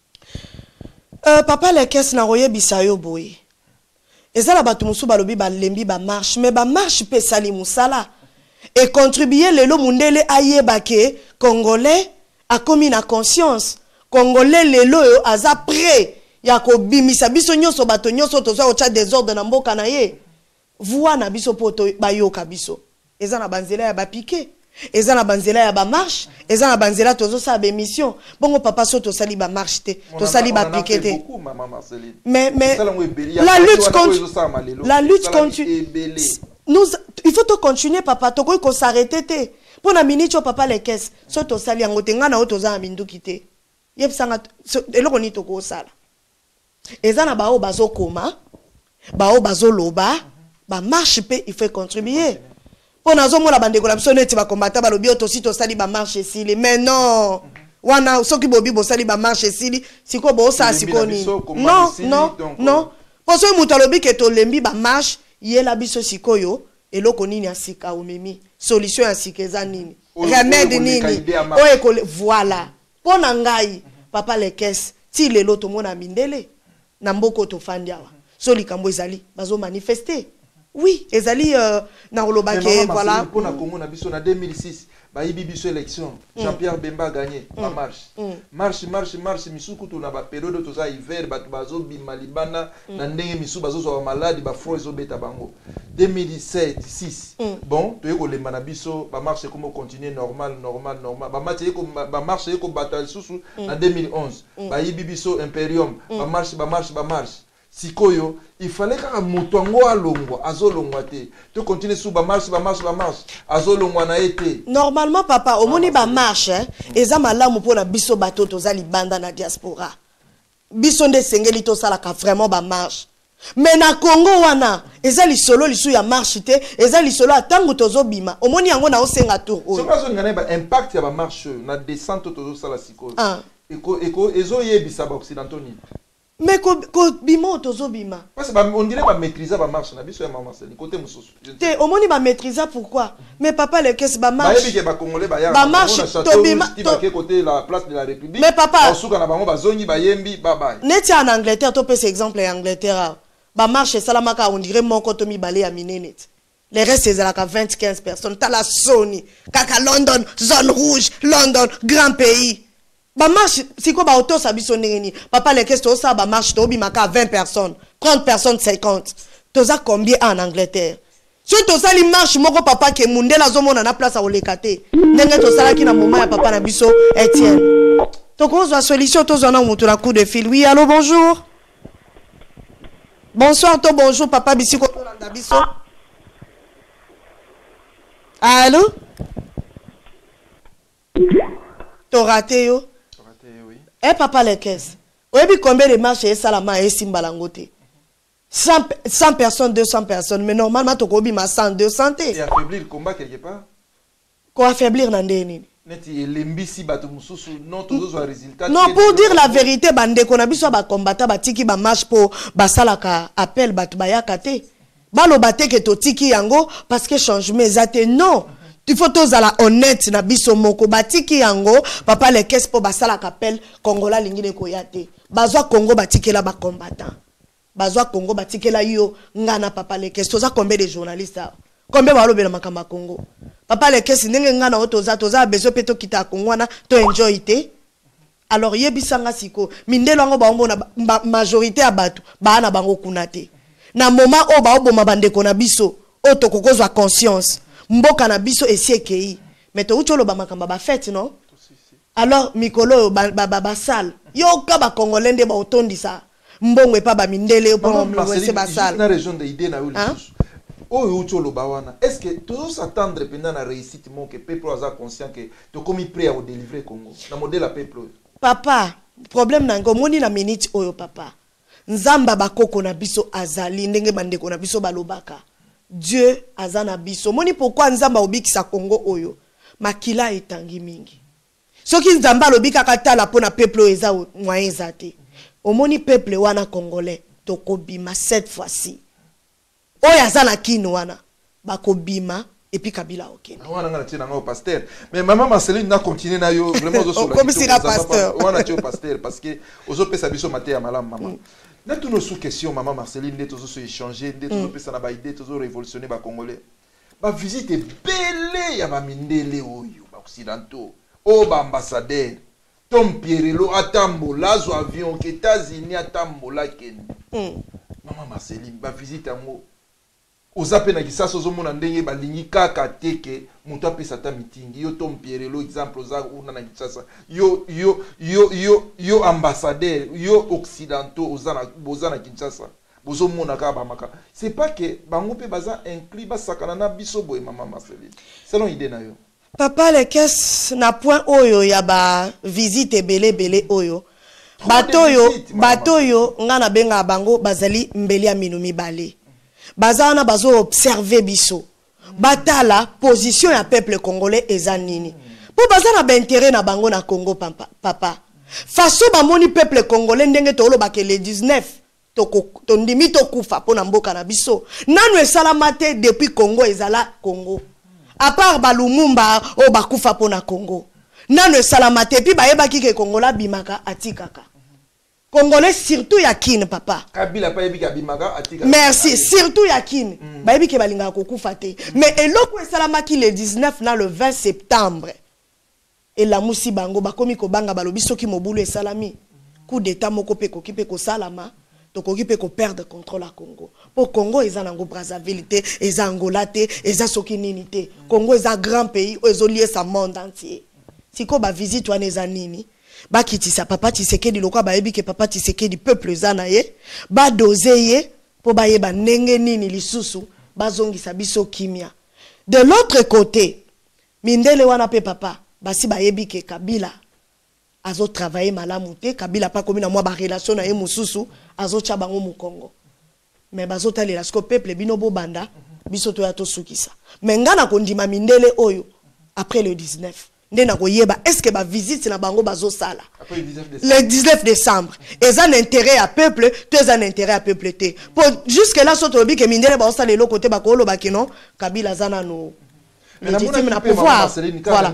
Euh papa les caisses na roye bisayo boye. Ezala batu musu balobi ba lembi ba marche mais ba marche pe sali musala et contribuer lelo mundele ayeba ke congolais a commis na conscience congolais lelo yo aza prêt ya ko bimisa biso nyonso bato nyonso toza ocha désordre na mboka na ye voix na biso poto bayoka biso ezana banzela ya ba piqué ezana banzela ya ba marche ezana banzela tozo sa ba émission bongo papa so to sali ba marche te to sali ba piqué te mais mais la lutte continue la lutte continue nous il faut to continuer papa to ko s'arrêter te pour na minute papa les caisses so to sali yango te ngana o to za minduki te yeb sanga eloko ni to ko sala ezana ba o bazo koma ba o bazo loba ba marche pe il faut contribuer. On a zomo la bande kolapso neti ba combattre ba lobi otosi to sali ba marche sili mais non wana soki bobi bo sali ba marche sili siko bo sa siko ni non non non parce que muta lobi ke to lembi ba marche yela biso sikoyo eloko nini asika omemi solution asika eza nini remède nini o ekole voilà pona ngai papa les caisses ti lelo to mona mindele na mboko to fandiawa so likambo ezali bazo manifester. Oui, ezali euh, na olobake voilà. Pour na Congo na biso na deux mille six, ba yibi biso élection, Jean-Pierre Bemba a gagné la marche. Marche marche marche misuku to na ba période to za hiver batu bazo bima libana na ndenge misu bazo so malade ba froid zo beta bango. deux mille sept six. Bon, to yeko lemba na biso ba marche comme continuer normal normal normal. Ba marche yeko ba marche yeko bataille susu na deux mille onze. Ba yibi biso Imperium, ba marche ba marche ba marche. Sikoyo, il fallait que moto ngo alongwa azolongwa te to continue sous ba marche ba marche ba marche azolongwa na été normalement papa omoni ba marche hein eza malamu pona biso bato to za libanda na diaspora biso nde sengeli to sala ka vraiment ba marche mais na Congo wana eza li solo lisu ya marche te eza li solo atango tozo bima omoni yango na osenga tour o so bazo ngana ba impact ya ba marche na descente tozo sala sikoyo eko eko ezo yebisa ba occidentaux ni. Mais ko ko bima tozo bima. Parce que on dirait ba maîtriser ba marche na biso ya maman c'est côté mususu. Te omoni ba maîtriser pourquoi? Mais papa les caisses ba marche. Ba yebi ke ba congolais ba ya. Ba marche to bima to côté la place de la République. Mais papa osuka na bango ba zongi ba yembi bye bye. Neti en Angleterre to pèse exemple en Angleterre. Ba marche salamaka on dirait mon koto mi balé ya minenet. Les restes c'est la vingt quinze personnes. T'as la Sony, kaka London, zone rouge, London, grand pays. Ba marche si quoi ba auto sabiso neni papa les questions ça ba marche to bi maka vingt personnes trente personnes cinquante toza combien en Angleterre si to sali marche moko papa ke mundela zo mona na place a olekate ndenge to sala ki na moment ya papa na biso Etienne to ko zo solution to zo na mutu na coup de fil. Oui allô bonjour bonsoir to bonjour papa bisiko to landa biso allô to raté yo. Eh papa les caisses. Oyebi combien de marches et salama et simbalangote. cent personnes, deux cents personnes, mais normalement to kobi ma cent, deux cents. Et affaiblir le combat quelque part. Quoi affaiblir nandeni? Neti lembisi bato mususu non tous les résultats. Non pour dire la vérité bande ko na biso ba combattant ba tiki ba marche pour ba salaka appel bato ba yakate. Ba lo bate ke to tiki yango parce que changement zate non. il faut tous la honnête na biso moko batiki yango papa les caisses pour basala kapel Congola lingine koyate bazwa Congo batiki la ba combattant bazwa Congo batiki la yo ngana papa les caisses toza combien de journalistes combien ba lobela makamba Congo papa les caisses ndenge ngana otoza toza beso peto kita Congo na to enjoy te alors yebisanga siko mindelo ngo ba omona majorité ya bato ba na bango kunate na moment o ba oboma bandeko na biso o tokokozwa conscience mboka na biso esiekei mais to ucholo ba makamba ba fête non alors mikolo ba ba ba sal yo ka ba congolais nde ba otondisa mbongwe pa ba mindele po mwese ba sal na région de idée na uli o ucholo ba wana est-ce que tous s'attendre pendant la réussite mon que peuple a conscient que to komi prêt à délivrer Congo na modèle à peuple papa problème nango moni na minute oyo papa nzamba bakoko na biso azali ndenge bandeko na biso balobaka Dieu azana biso moni pourquoi nzamba obikisa Congo oyo makila etangi mingi soki nzamba lobika katala pona peuple eza moyen zate omoni peuple wana congolais tokobima cette fois-ci oyo azana kino wana bakobima et puis Kabila ok wana ngana tina ngo pasteur mais maman Marceline na continuer na yo vraiment zo comme si la pasteur wana tio pasteur parce que ozo pesa biso maté ya malam maman na tous nos sous questions maman Marceline nde tozo se échanger nde tozo pesa na ba idée tozo révolutionner ba congolais ba visite belé ya ba mindele oyo ba occidentaux o ba ambassadeur Tom Pierrelo atambola zo avion aux États-Unis atambola ken maman Marceline ba visite ngo ozape na kisaso zo mona ndenge balingi kaka teke muto apesa ta meeting yo Tom Pierrelo exemple za una na kisasa yo yo yo yo yo ambassadeur yo occidentaux ozana bozana Kinshasa bozo mona ka ba maka c'est pas que bango pe baza inclus ba sakana na biso boy maman Marceline selon idée na yo papa les caisses na point oyo ya ba visite belé belé oyo batoyo batoyo ngana benga bango bazali mbeli ya minumi balé bazana bazo observer biso batala position ya peuple congolais ezanini po bazana ba intérêt na bango na Congo papa papa faso ba moni peuple congolais ndenge tolo ba ke le dix-neuf toko tondimi to kufa pona mboka na biso nanu esalamate depuis Congo ezala Congo à part ba Lumumba o ba kufa pona Congo nanu esalamate puis ba yeba kike Congola bimaka atikaka Congolais surtout yakine papa. Kabila pa yebi kabimaka atika. Merci, surtout yakine. Mm. Ba yebi ke balinga kokufa te. Mais eloko esalamaki le dix-neuf na le vingt septembre. Et la musi bango bakomi ko banga balobi soki mobulu esalami. Coup d'état moko pe ko kipe ko salama, to ko kipe ko perdre contrôle à Congo. Pour Congo eza nango Brazzaville te, eza Angola te, eza soki nini te. Congo eza grand pays, ezo lié sa monde entier. Siko ba visite wana eza nini? Ba kitisa papa Tshisekedi lokwa ba yebi ke papa Tshisekedi peuple zana ye ba doseye po ba yeba ndenge nini lisusu bazongisa biso kimia. De l'autre côté mindele wana pe papa basi ba yebi ke Kabila azo travailler malamu te Kabila pa komi na mwa ba relation na ye mususu azo tcha bango mu Congo. Mais bazo talela sko peuple bino bo banda biso to ya to sukisa. Mais ngana kondima mindele oyo après le dix-neuf est-ce que ma visite na bango bazo sala le dix-neuf décembre et un intérêt à peuple tu un intérêt à peuple pour jusque là soto bi ke mindele ba sala le côté ba ko lo ba kino Kabila zana no légitime na pouvoir voilà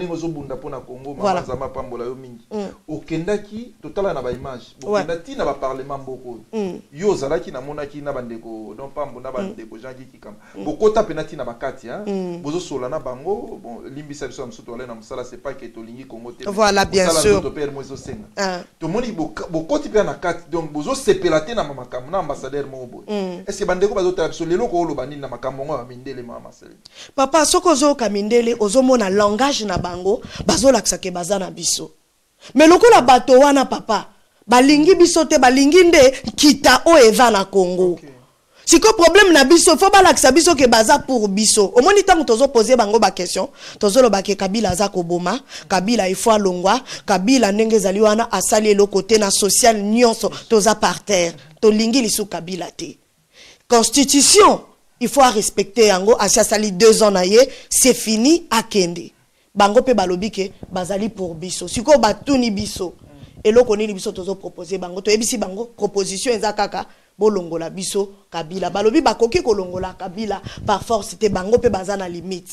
voilà zama pambola yo mingi okendaki totala na ba image okendaki na ba parlement mboko yo zalaki na monaki na bandeko don pambo na bandeko jangi kikama bokota penati na bakati hein bozo sola na bango bon limbisa biso msuto wala na musala c'est pas que tolingi Congo te voilà bien sûr to père mozo senga to moni bokoti pe na kati donc bozo sepelate na makambo na ambassadeur mobo est-ce que bandeko bazo tala biso lelo ko lo banini na makambo ngo amindele mama Marceline papa sokozo mindele ozomona langage na bango bazolakisa ke bazana biso mais lokola bato wana papa balingi biso te balingi nde kita o eva na Congo okay. Siko problème na biso faut balakisa biso ke baza pour biso omoni tango tozo poser bango ba question tozo loba ke Kabila za koboma Kabila ifo longwa Kabila ndenge zali wana asali le côté na social nyonso toza par terre to lingi lisu Kabila te constitution il faut respecter yango asia sali deux ans na ye c'est fini akende bango pe balobi ke bazali pour biso siko batuni biso eloko nini biso tozo proposer bango to ebisi bango proposition eza kaka bolongola biso Kabila balobi bakoki kolongola Kabila par force te bango pe bazana limite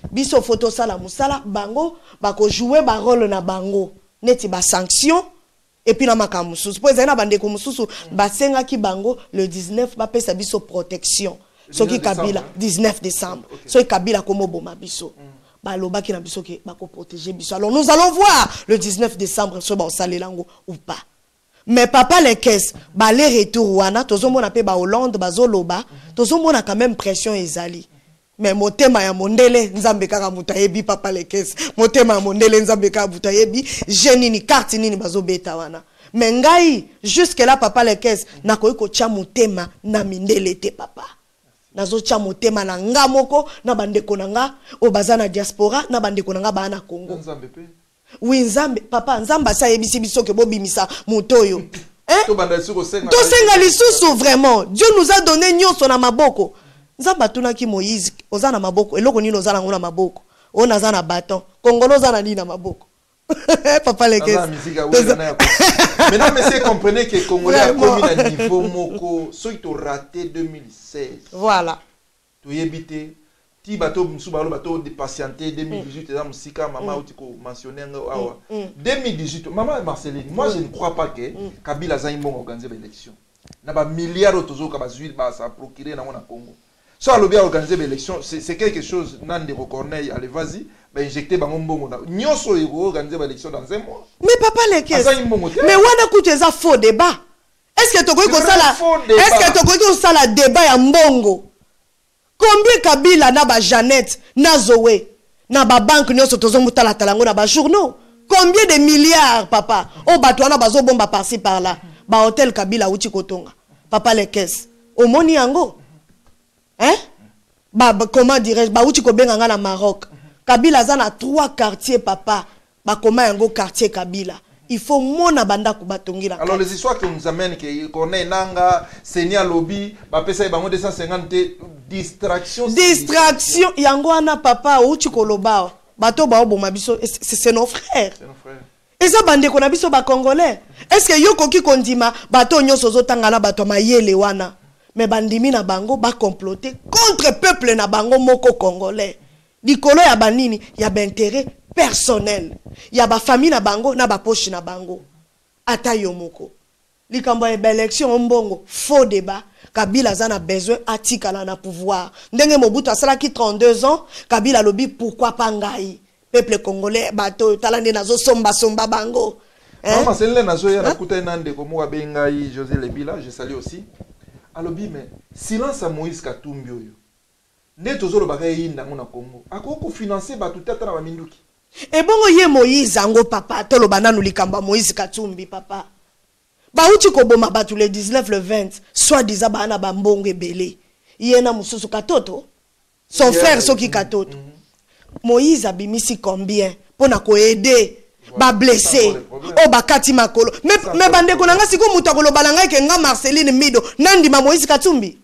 biso photo sala musala bango bako jouer ba rôle na bango neti ba sanction et puis na makamususu po ezana bande ko mususu basenga ki bango le dix-neuf ba pesa biso protection soki Kabila dix-neuf décembre soki Kabila komo boma biso ba loba ki na biso ki bako protéger biso. Alors nous allons voir le dix-neuf décembre so ba salelango ou pas. Mais papa les caisses ba les retour wana tozomona pe ba Hollande bazoloba tozomona quand même pression ezali. Mais motema ya mondele nzambe kaka mutayebi papa les caisses motema ya mondele nzambe kaka mutayebi jeni ni carte nini bazobeta wana. Mais ngai jusque là papa les caisses nakoyi ko tia motema na mindele te papa. Nazo tia motema na nga moko na bandeko nanga o bazana diaspora na bandeko nanga bana Congo. Nzambe pe. Oui nzambe papa nzamba sa yebisi biso ke bobimisa motoyo. Hein? To senga lisusu vraiment. Dieu nous a donné nyonso na maboko. Nzamba tuna ki Moïse ozana maboko eloko nini ozana ngona maboko. Ona zana bâton. Congolo zana ni na maboko. Papa les caisses. Maintenant messieurs comprenez que Congolais a commis à niveau moko so il raté deux mille seize. Voilà. To yebite ti bato musu balo bato de patienter deux mille dix-huit dans musika maman utiko mentionner awa. deux mille dix-huit maman Marceline, moi je ne crois pas que Kabila za imbongo organiser l'élection. Na ba milliards tozo ka bazui ba ça procurer na mona Congo. So a bien organiser l'élection, c'est quelque chose nan de Corneille, allez vas-y, bah injecter bango mbongo na. Nyoso ego organiser l'élection dans un mois. Mais papa les caisses. Mais wana kutu eza faux débat. Est-ce que toko ko sala Est-ce que toko ko sala débat ya mbongo? Combien Kabila na ba Jeannette, na Zoé, na ba banque nyoso tozo mutala talango na ba journaux? Combien de milliards papa? Oh batwana bazo bomba par-ci par-là. Ba hôtel Kabila uti kotonga. Papa les caisses. Au moni yango. Hein? Bah, bah, comment dirais-je? Bah, où tu connais na Maroc? Kabila zana trois quartiers, papa. Bah, comment un quartier Kabila? Il faut mon abanda kubatongi la. Alors, les histoires que nous amènent, qu'on est Nanga, Seigneur Lobby, bah, pesa y bango deux cent cinquante, distraction. Distraction, yango ana papa, où tu koloba. Bato ba obo mabiso, c'est nos frères. C'est nos frères. Et ça, bande qu'on abiso ba Congolais. Est-ce que yoko ki kondima, bato nyoso zotangala bato mayele wana? Mais bandimi na bango ba comploter contre peuple na bango moko congolais. Dikolo ya banini ya ba intérêt personnel. Ya ba famille na bango na ba poche na bango. Ata yo moko. Likambo ya élection mbongo faux débat. Kabila zana besoin atikala na pouvoir. Ndenge Mobutu asala ki trente-deux ans, Kabila lobi pourquoi pas ngai. Peuple congolais bato talande nazo somba somba bango. Hein? Maman c'est là nazo ya nakuta nande ko mo ba ngai José Lebila, je salue aussi. Alobi mais silence à Moïse Katumbi oyo. Nde tozolo bakayi ndango na Congo. Akoko financer ba tutata na ba minduki. E bongo ye Moïse ango papa tolo bananu likamba Moïse Katumbi papa. Ba uti ko boma ba le dix-neuf le vingt soit disant ba na ba mbongo ebele. Yena mususu katoto. Son yeah, frère soki katoto. Mm -hmm. Moïse abimisi combien pona ko aider ba blessé o bakati makolo mais mais bande ko nanga siko mutakolo balanga ke nga Marceline Mido nandi ma Moïse Katumbi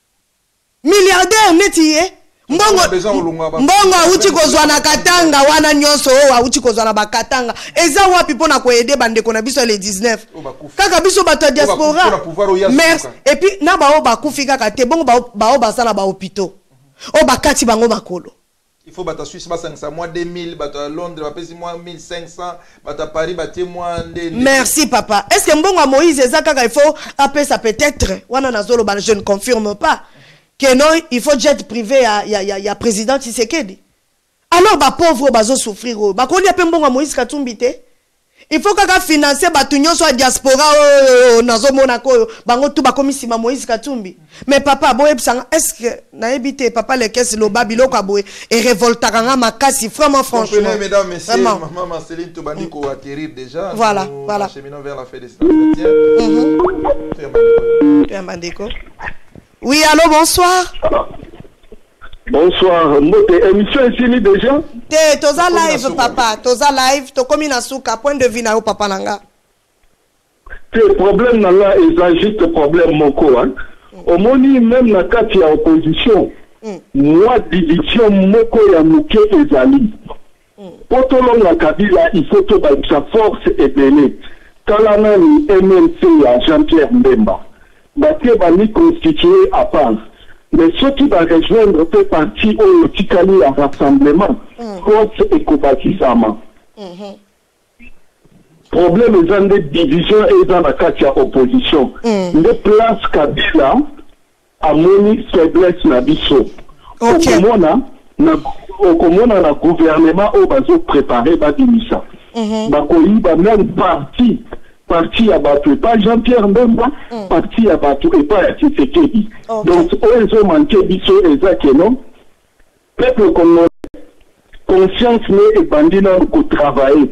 milliardaire netiye mbongo mbongo uti kozwa na Katanga wana nyonso o uti kozwa na bakatanga eza wapi pona ko aider bande ko na biso le dix-neuf kaka biso bato diaspora merci et puis na ba o bakufika ka te bongo ba o basala ba hôpitaux o bakati bango makolo. Il faut battre Suisse, cinq cents, moi deux mille, battre Londres, moi mille cinq cents, battre Paris, battre moi. Merci papa. Est-ce que Mbongo Moïse Ezaka il faut appeler ça peut-être? Je ne confirme pas. Que non, il faut jet privé à ya ya ya président Tshisekedi. Alors bah pauvre bazo souffrir. Bah qu'on y a Mbongo Moïse Katumbi te. Il faut kaka financer batunyo soit diaspora nazo Monaco bango tout ba komisi ma Moïse Katumbi. Mais papa boye est-ce que na ebité papa les caisses lo babilo ka boye et révoltaka makasi vraiment franchement. Comprenez mesdames messieurs, maman Marceline Tobani ko atterrir déjà. Voilà, nous voilà. Cheminons vers la fin de cet entretien. Mhm. Tu es Mandeko. Oui, allô, bonsoir. Bonsoir, notre émission est finie déjà. Te, toza live papa, toza live, to komi na suka, point de vue na yo papa nanga. Le problème na là, il s'agit de problème moko hein. Au moni même na kati ya opposition. Moi division moko ya muke ezali. Poto longa Kabila, il faut que sa force est belée. Kalana ni M L C ya Jean-Pierre Mbemba. Baté bani constitué à part. Mais ceux qui vont rejoindre fait partie au Tikali à rassemblement, force et Kobatisama. Problème est des divisions et dans la carte opposition. Les places Kabila a moni faiblesse na biso. Au Komona, au Komona, le gouvernement au bazo préparé ba dimisa. Bakoyi ba même parti. Parti à battu, pas Jean-Pierre Mbemba, mm. parti à battu et pas à Tshisekedi. Okay. Donc, ils ont manqué biso et Zakeno. Peuple comme conscience mais et bandit n'a qu'au travail.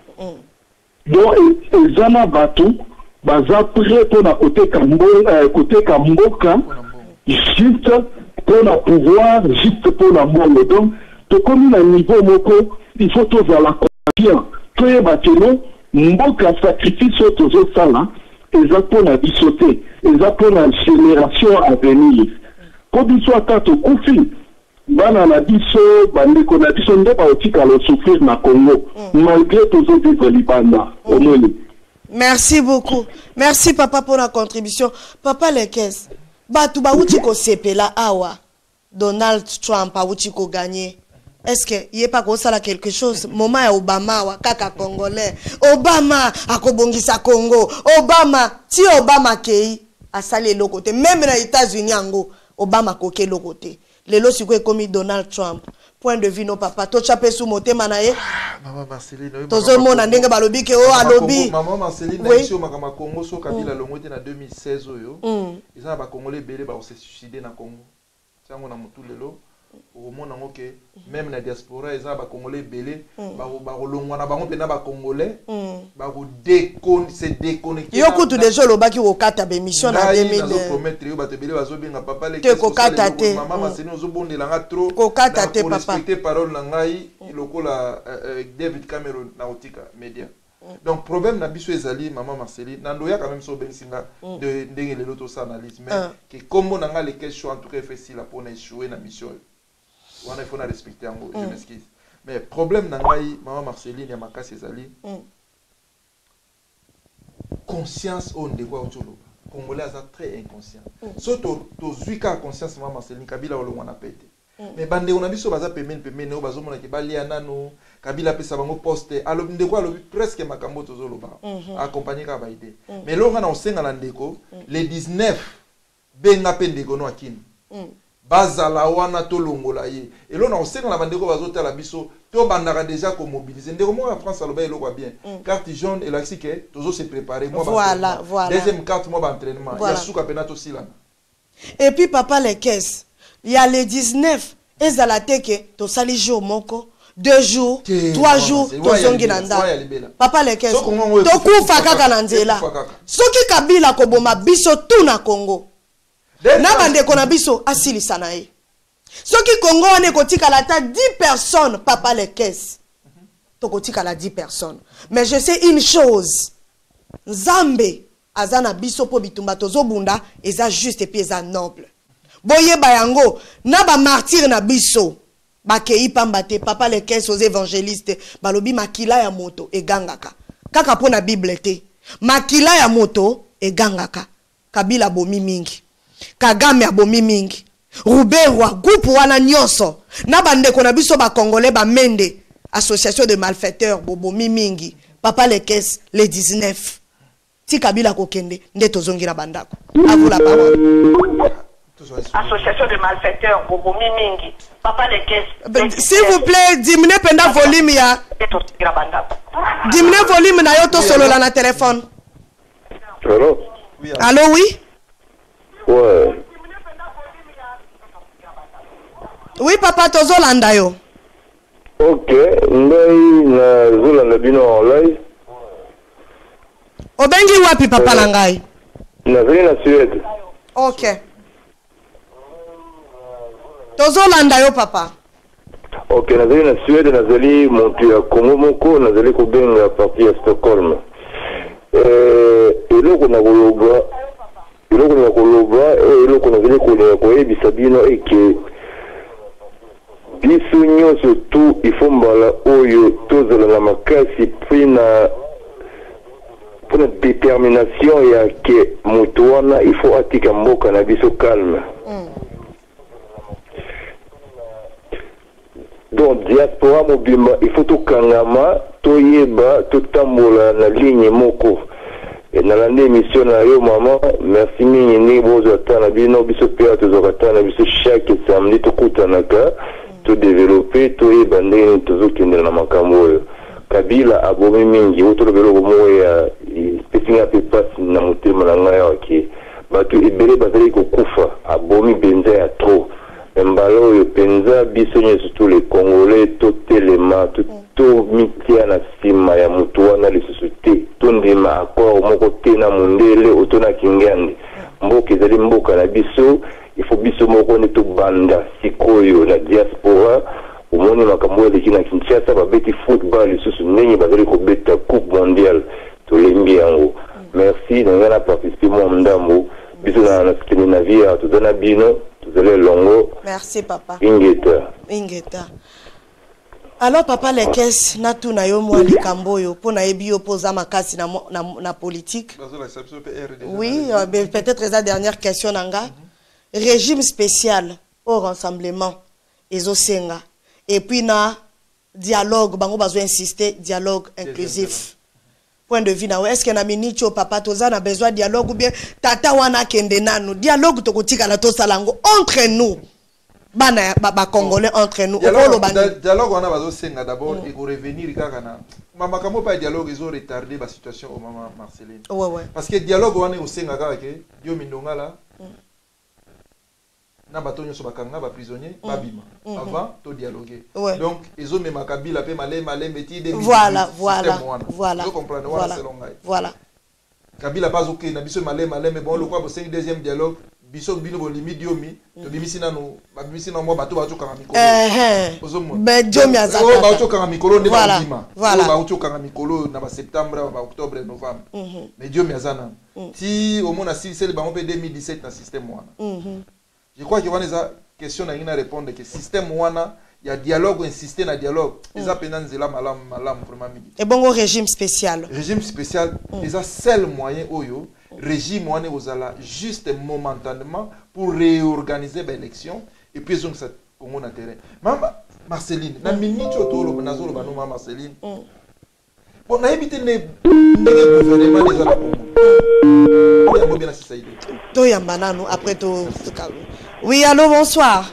Donc, ils en ont battu, baza prêt pour la côté Kamboka, côté Kamboka, juste pour la pouvoir, juste pour la monde. Donc, tout comme un niveau moko, il faut tous à la confiance. Tout est battu, mboka sacrifice aux sala et pour la dissoter et pour la génération à venir quand il soit tant au koufi bana na biso bande ko na biso nde ba otika le souffrir na Congo malgré tous les autres libanda au moins. Merci beaucoup, merci papa pour la contribution. Papa Lekes batu ba uti ko sepela awa Donald Trump a uti ko gagner. Est-ce que il n'y a pas comme ça quelque chose? Moment ya Obama wa kaka congolais. Obama a kobongisa Congo. Obama ti Obama kei a salé le côté. Même dans les États-Unis ango Obama koke le côté. Lelo sikwe komi Donald Trump. Point de vue no papa. To chapé sous moté manaye. Maman Marceline. Tozo mona ndenge balobi ke o alobi. Maman Marceline na ici au makama Congo so Kabila longote na deux mille seize oyo. Ils ont ba congolais belé ba se suicider na Congo. Tiango na mutu lelo. Au monde okay même la diaspora ils ont ba congolais belé ba ba longwa na bango pena ba congolais ba ko décon c'est déconnecté yo kutu déjà lo baki ko kata be mission na deux mille na promettre yo ba te belé bazo benga papa le ko kata te maman c'est nous zo bondela nga trop ko kata te papa respecter parole na ngai lokola David Cameron na otika media. Donc problème na biso ezali maman Marceline nandoya quand même so bensinga de ndenge le loto analyse mais que comment na nga les questions en tout cas fait si la pour échouer na mission. On il faut la respecter en gros, je m'excuse. Mais problème nangai maman Marceline ya makasi ezali. Conscience on de quoi autour. Congolais sont très inconscient. Surtout to zuika conscience maman Marceline Kabila olo wana pété. Mais bande on a biso baza pemene pemene o bazo mona ke balia nano Kabila pesa bango poste alo ndeko alo presque makambo to zolo ba accompagner ka baide. Mais lo ngana osenga na ndeko le dix-neuf benga pendeko no akini. Bazala wana to longola ye et là on sait que la bande ko bazota la biso to bandaka déjà ko mobiliser ndeko mo en France aloba elo kwa bien carte jaune et là si que toujours se préparer moi voilà voilà deuxième carte moi ba entraînement il y a souka penato sila et puis papa les caisses il y a les dix-neuf ezala teke to sali jour moko deux jours trois jours to zongi nanda papa les caisses to kufa kaka na nzela soki Kabila ko boma biso tout na Congo na bande kona biso asili sanae soki Congo ane kotika la ta dix personnes papa les caisses to kotika la dix personnes mais je sais une chose Nzambe azana biso po bitumba tozo bunda eza juste et puis eza noble boye bayango na ba martyr na biso bakei pambate papa les caisses aux évangélistes balobi makila ya moto egangaka kaka pona bible te makila ya moto egangaka Kabila bomi mingi Kagame abomi mingi Ruberwa groupe wana nyonso na bandeko na biso ba congolais ba mende association de malfaiteurs bobomi mingi papa les caisses les dix-neuf ti Kabila kokende nde tozongira bandako à vous la parole. Association de malfaiteurs bobomi mingi papa les caisses s'il vous plaît diminuez penda volume ya diminuez volume na yo to solo la na téléphone. Allô allô oui. Ouais. Oui papa tozo landa yo. Ok, ngai na zula na bino online. Obengi wapi papa na ngai? Na vile na Suède. Ok. Tozo landa yo papa. Ok, na vile na Suède na zali montu ya Congo moko na zali ko benga parti ya Stockholm. Euh, eloko na koloba eloko na koloba eloko na vile ko koyebisa bino eke biso nyonso tu ifo mbala oyo tozala na makasi mpe na mpona détermination ya ke moto wana ifo atika mboka na biso calme donc diaspora mobimba il faut tokangama toyeba totambola na ligne moko et na lande émission na yo maman merci mingi ni bozo atana bino biso pe tozokata na biso chaque samedi tokutanaka to développer toyeba ndenge tozokendela na makambo oyo Kabila abomi mingi otolobelo moya speaking up pass na motema na ngai ok bato ebele bazali kokufa abomi benza ya trop mbalo yo penza biso nyeso tous les congolais to telema to to mitia na sima ya mutu wana lisusu te to ndima accord moko te na mundele otona kingande mboka ezali mboka na biso il faut biso moko ne to banda sikoyo na diaspora umoni makambo eleki na Kinshasa babeti football lisusu ndenge bazali kobeta coupe mondiale tolembi yango merci nanga na participer mo ndambo biso na na kiteni na via tozana bino tozale longo merci papa ingeta ingeta alors papa les caisses na tout na yo mo likambo yo pona yebi yo poza makasi na na, na politique oui euh, peut-être la dernière question nanga mm -hmm. régime spécial au rassemblement ezosenga et puis na dialogue bango bazo insister dialogue inclusif point de vue na est-ce que na minicho papa toza na besoin dialogue ou bien tata wana kende nanu dialogue tokotika la to salango entre nous bana ba, ba congolais entre nous dialogue, dialogue wana bazo senga d'abord mm. et ko revenir kaka na mama kamo pas dialogue ils ont retardé la situation au maman Marceline ouais ouais parce que dialogue wana o senga kaka ke yo mindonga la mm. na batonyo so bakanga ba prisonnier mm. babima mm -hmm. avant to dialoguer ouais. donc ils ont même Kabila pe malé malé meti de voilà voilà voilà vous comprenez voilà selon ngai voilà Kabila pas OK na biso malé malé mais bon le quoi c'est deuxième dialogue biso bino bo limite diomi to bimisi nanu ba bimisi na mo bato ba to kanga mikolo eh ben diomi azaka o ba to kanga mikolo ne ba bima voilà ba to kanga mikolo na ba septembre ba octobre novembre mais diomi azana ti au moins na six c'est le ba mo deux mille dix-sept na système wana je crois que wana eza question na ngina répondre que système wana ya dialogue insister na dialogue eza pendant zela malam malam vraiment mingi et bon régime spécial régime spécial eza seul moyen oyo régime wana ozala juste momentanément pour réorganiser l'élection et puis donc ça Congo na terrain mama Marceline na minute otolo nazolo bano mama Marceline bon na éviter ne ndenge gouvernement déjà la Congo ya mbobina si saïdé to yamba nanu après to oui allô bonsoir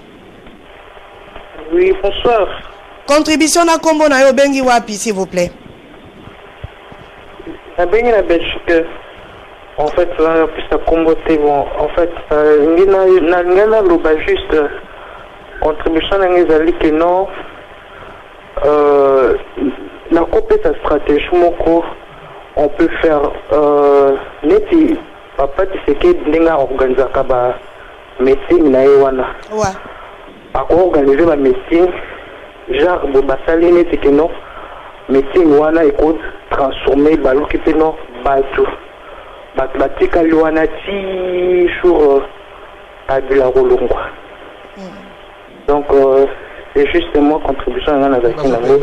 oui bonsoir contribution na kombo na yo bengi wapi s'il vous plaît na bengi na Belgique. En fait, là, plus ça comboté, bon, en fait, il y a le juste contribution dans les alliés que non, euh, la copie sa stratégie, on peut faire, euh, neti, papa, tu sais que l'enga organise un meeting na ewana. Ouais. Par contre, organiser un meeting, genre, bon, bah, ça l'est neti que non, meeting wana, il faut transformer, bah, l'occupé non, bah, tout. Batika Luana ti sur Abula Rolongwa. Donc euh, c'est justement contribution à la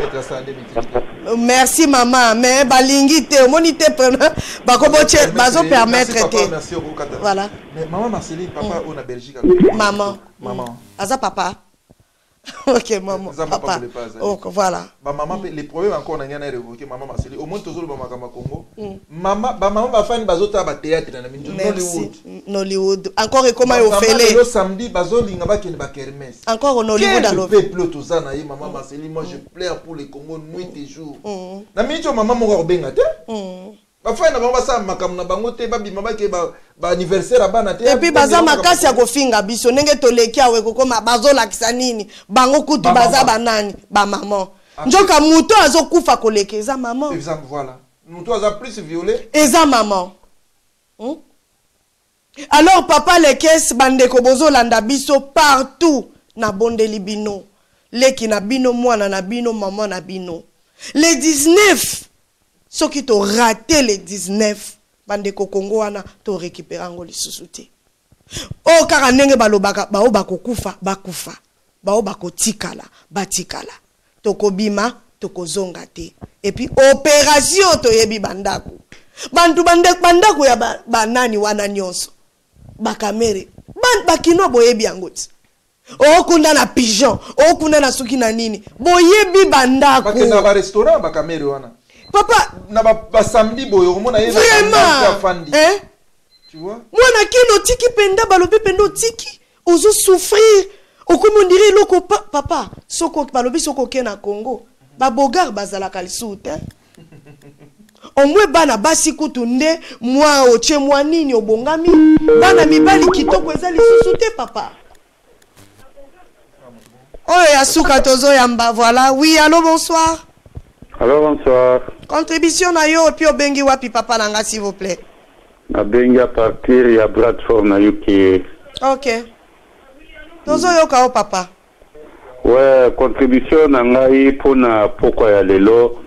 merci maman mais balingi te monite prendre bakobo che bazo permettre te voilà mais maman Marceline papa on a Belgique maman maman aza papa ok maman papa ok voilà ba maman les problèmes encore na ngana révoquer maman Marceline au moins tozolo ba makamba Congo maman ba maman ba fan bazota ba théâtre na minjo Hollywood Hollywood encore et comment yo fele le samedi bazolinga ba kende ba kermesse encore au Hollywood à le peuple tozana yi maman Marceline moi je pleure pour les Congo nuit et jour na minjo maman mo ko benga te ba fa na ba sa makam na bango te ba bima ba ke ba ba anniversaire abana te et puis baza makasi ya kofinga biso ndenge toleki awe kokoma bazolakisa nini bango kutu baza banani ba maman njoka muto azokufa koleka eza maman exemple voilà muto aza plus violé eza maman hmm? Alors papa les caisses bandeko bozolanda biso partout na bondeli bino leki na bino mwana na bino maman na bino les dix-neuf ceux qui t'ont raté les dix-neuf bandeko Congo wana to récupérer ngo lisusu te o kaka ndenge balobaka bao bakokufa bakufa bao bakotikala batikala tokobima tokozonga te et puis opération to yebi bandako bantu bandeko bandako ya ba, banani wana nyonso bakamere ban bakino boyebi yango ti Oh kunda na pigeon, oh kunda na suki na nini. Boyebi bandako. Parce que na ba restaurant ba kamere wana. Papa, na ba, ba samedi boyo komona yena vraiment. Hein? Tu vois? Moi na kino tiki penda balobi pendo tiki. Ozo souffrir. Okomo ndiri loko pa, papa, soko balobi soko ke na Congo. Ba bogar bazala kalisute. Omwe bana basi kutunde mwa oche mwa nini obongami. Bana mibali kitoko ezali susute papa. Oh yasuka tozo yamba voilà. Oui, allô bonsoir. Allô bonsoir. Contribution na yo puis obengi wapi papa nanga s'il vous plaît. Na bengi à partir ya Bradford na U K. OK. Tozo yoka o papa. Ouais, contribution na ngai pona poko ya lelo.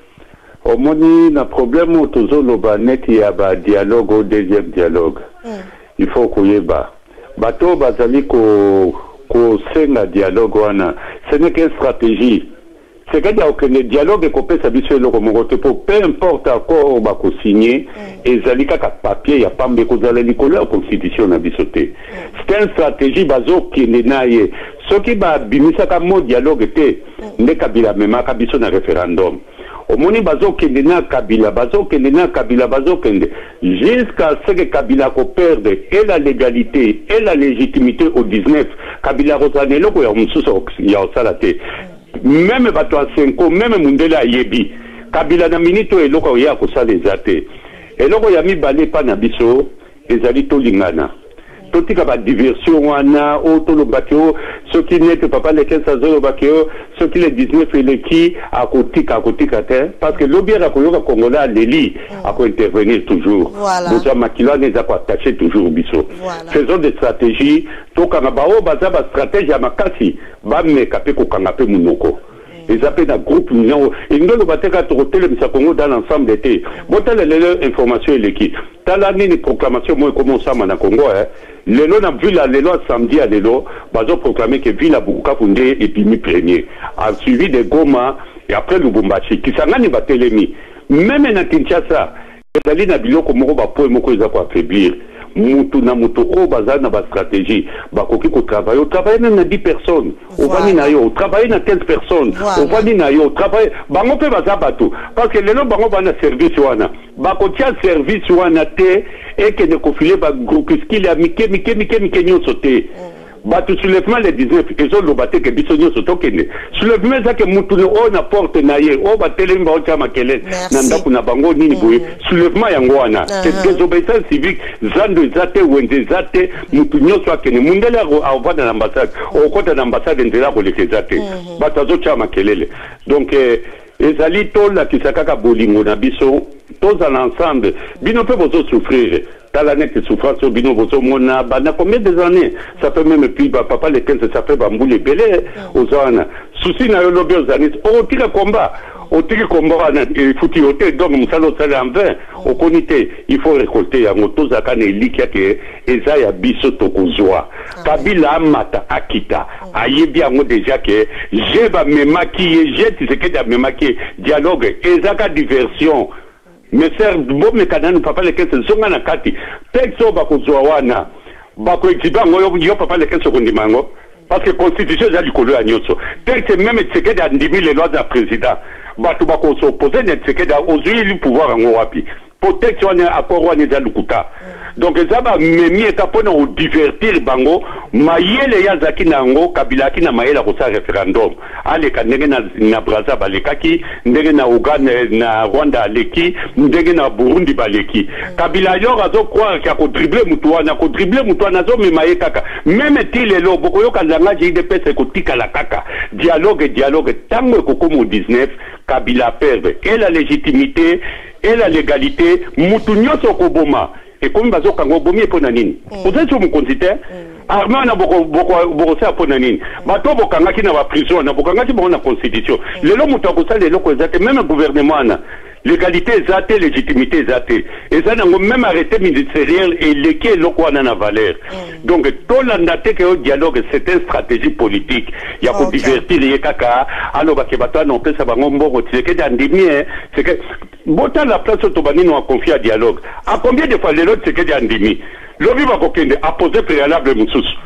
Omoni na problème tozo loba net ya ba dialogue au deuxième dialogue. Mm. Il faut koyeba. Bato bazali ko ko senga dialogue wana. Ce n'est qu'une stratégie. C'est qu'il y a aucun dialogue et qu'on peut s'habituer le remonter pour peu importe à quoi on va signer et zalika ka papier il y a pas de cause à la constitution na bisoté. C'est une stratégie bazo qui n'est naie. Ce qui va bimisa ka mot dialogue était ne kabila mema kabiso na référendum. Au moni bazo qui n'est na kabila bazo qui n'est na kabila bazo kende jusqu'à ce que kabila ko perde et la légalité et la légitimité au dix-neuf kabila rosanelo ko ya mususo ya osalate. Même bato a cinq ans, même Mundela yebi. Kabila na minito e loko ya ko sala ezate. E loko ya mi balé pa na biso ezali to lingana. Totika ba diversion wana o to lo bakio ce qui n'est papa les quinze zo bakio ce qui les dix-neuf et le qui à kotika à kotika te parce que l'obiera ko yoka congolais leli à ko intervenir toujours. Boza makila ne za ko attacher toujours biso. Faisons des stratégies to kanga ba o baza ba stratégie ya makasi ba me kapé ko kanga pe munoko. Les appels d'un groupe union et nous le bateka to hotel de Congo dans l'ensemble d'été. Botel les informations et l'équipe. Talani ni proclamation moi comment ça na Congo hein. Les lois n'a vu la les lois samedi à les lois bazo proclamé que ville à Bukuka fondé et puis mi premier a suivi de Goma et après Lubumbashi qui s'angani batelemi même na Kinshasa ezali na biloko moko ba po moko eza ko affaiblir mutu na mutu o bazana ba stratégie ba koki ko travailler au travail na dix personnes au vani na yo travailler na quinze personnes au vani na yo travailler bango pe baza bato parce que lelo bango bana service wana ba ko tia service wana te et que ne confile ba groupe skill ya mike mike mike mike nyoso te batu soulèvement les dix-neuf ils ont lobaté que biso nyoso tokende soulèvement ça que mutu o na porte na ye o ba telemi ba tia makele na ndaku na bango nini boye soulèvement yango wana c'est désobéissance civique zando zate wende zate mutu nyoso akene mundela a va dans l'ambassade au côté de l'ambassade ndela ko leke zate batu azo tia makelele donc ezali tola kisakaka bolingo na biso tous ensemble bino pe bozo souffrir la net souffrance bino bozo mona bana combien des années ça fait même puis papa les quinze ça fait bamboule belé aux ana souci na yo lobi aux années au tire combat au tire combat na fouti hotel donc musalo sala en vain au comité il faut récolter ya moto zakane likia ke eza ya biso tokozwa kabila mata akita ayebi yango déjà que j'ai ba memaki j'ai tu sais que da memaki dialogue ezaka diversion. Mais c'est bon mécanisme papa les quinze zonga na kati texto ba kozwa wana ba ko exiba ngoyo yo papa les quinze secondes mango parce que constitution za likolo ya nyotso texte même tseke da ndimi les lois da président ba to ba ko s'opposer ne tseke da ozui le pouvoir ngo wapi protection wana accord wana za lukuta donc ezaba memi etapona o divertir bango mayele ya zaki nango kabila ki na mayela ko sa référendum ale ka ndenge na na Brazza balekaki ndenge na Uganda na Rwanda aleki ndenge na Burundi baleki kabila yo azo croire ka ko dribbler mutu wana ko dribbler mutu wana zo memaye kaka même tile lo boko yo ka langa J D P C ko tika la kaka dialogue dialogue tango ko comme dix-neuf kabila perde et la légitimité et la légalité mutu nyoso ko boma et comme bazo kango bomi pona nini vous êtes sur mon considère armée na boko boko boko sa pona nini bato bokanga ki na ba prison na bokanga ki na constitution lelo mutu akosa lelo ko ezate même gouvernement na légalité ezate légitimité ezate eza nango même arrêté ministériel et leki eloko wana na valeur donc tolanda te ke dialogue c'est une stratégie politique ya ko divertir ye kaka aloba ke bato na pesa bango mboko tseke dandimi c'est que bota la place tobani no confier à dialogue à combien de fois lelo tseke dandimi lobi ba kokende a poser préalable mususu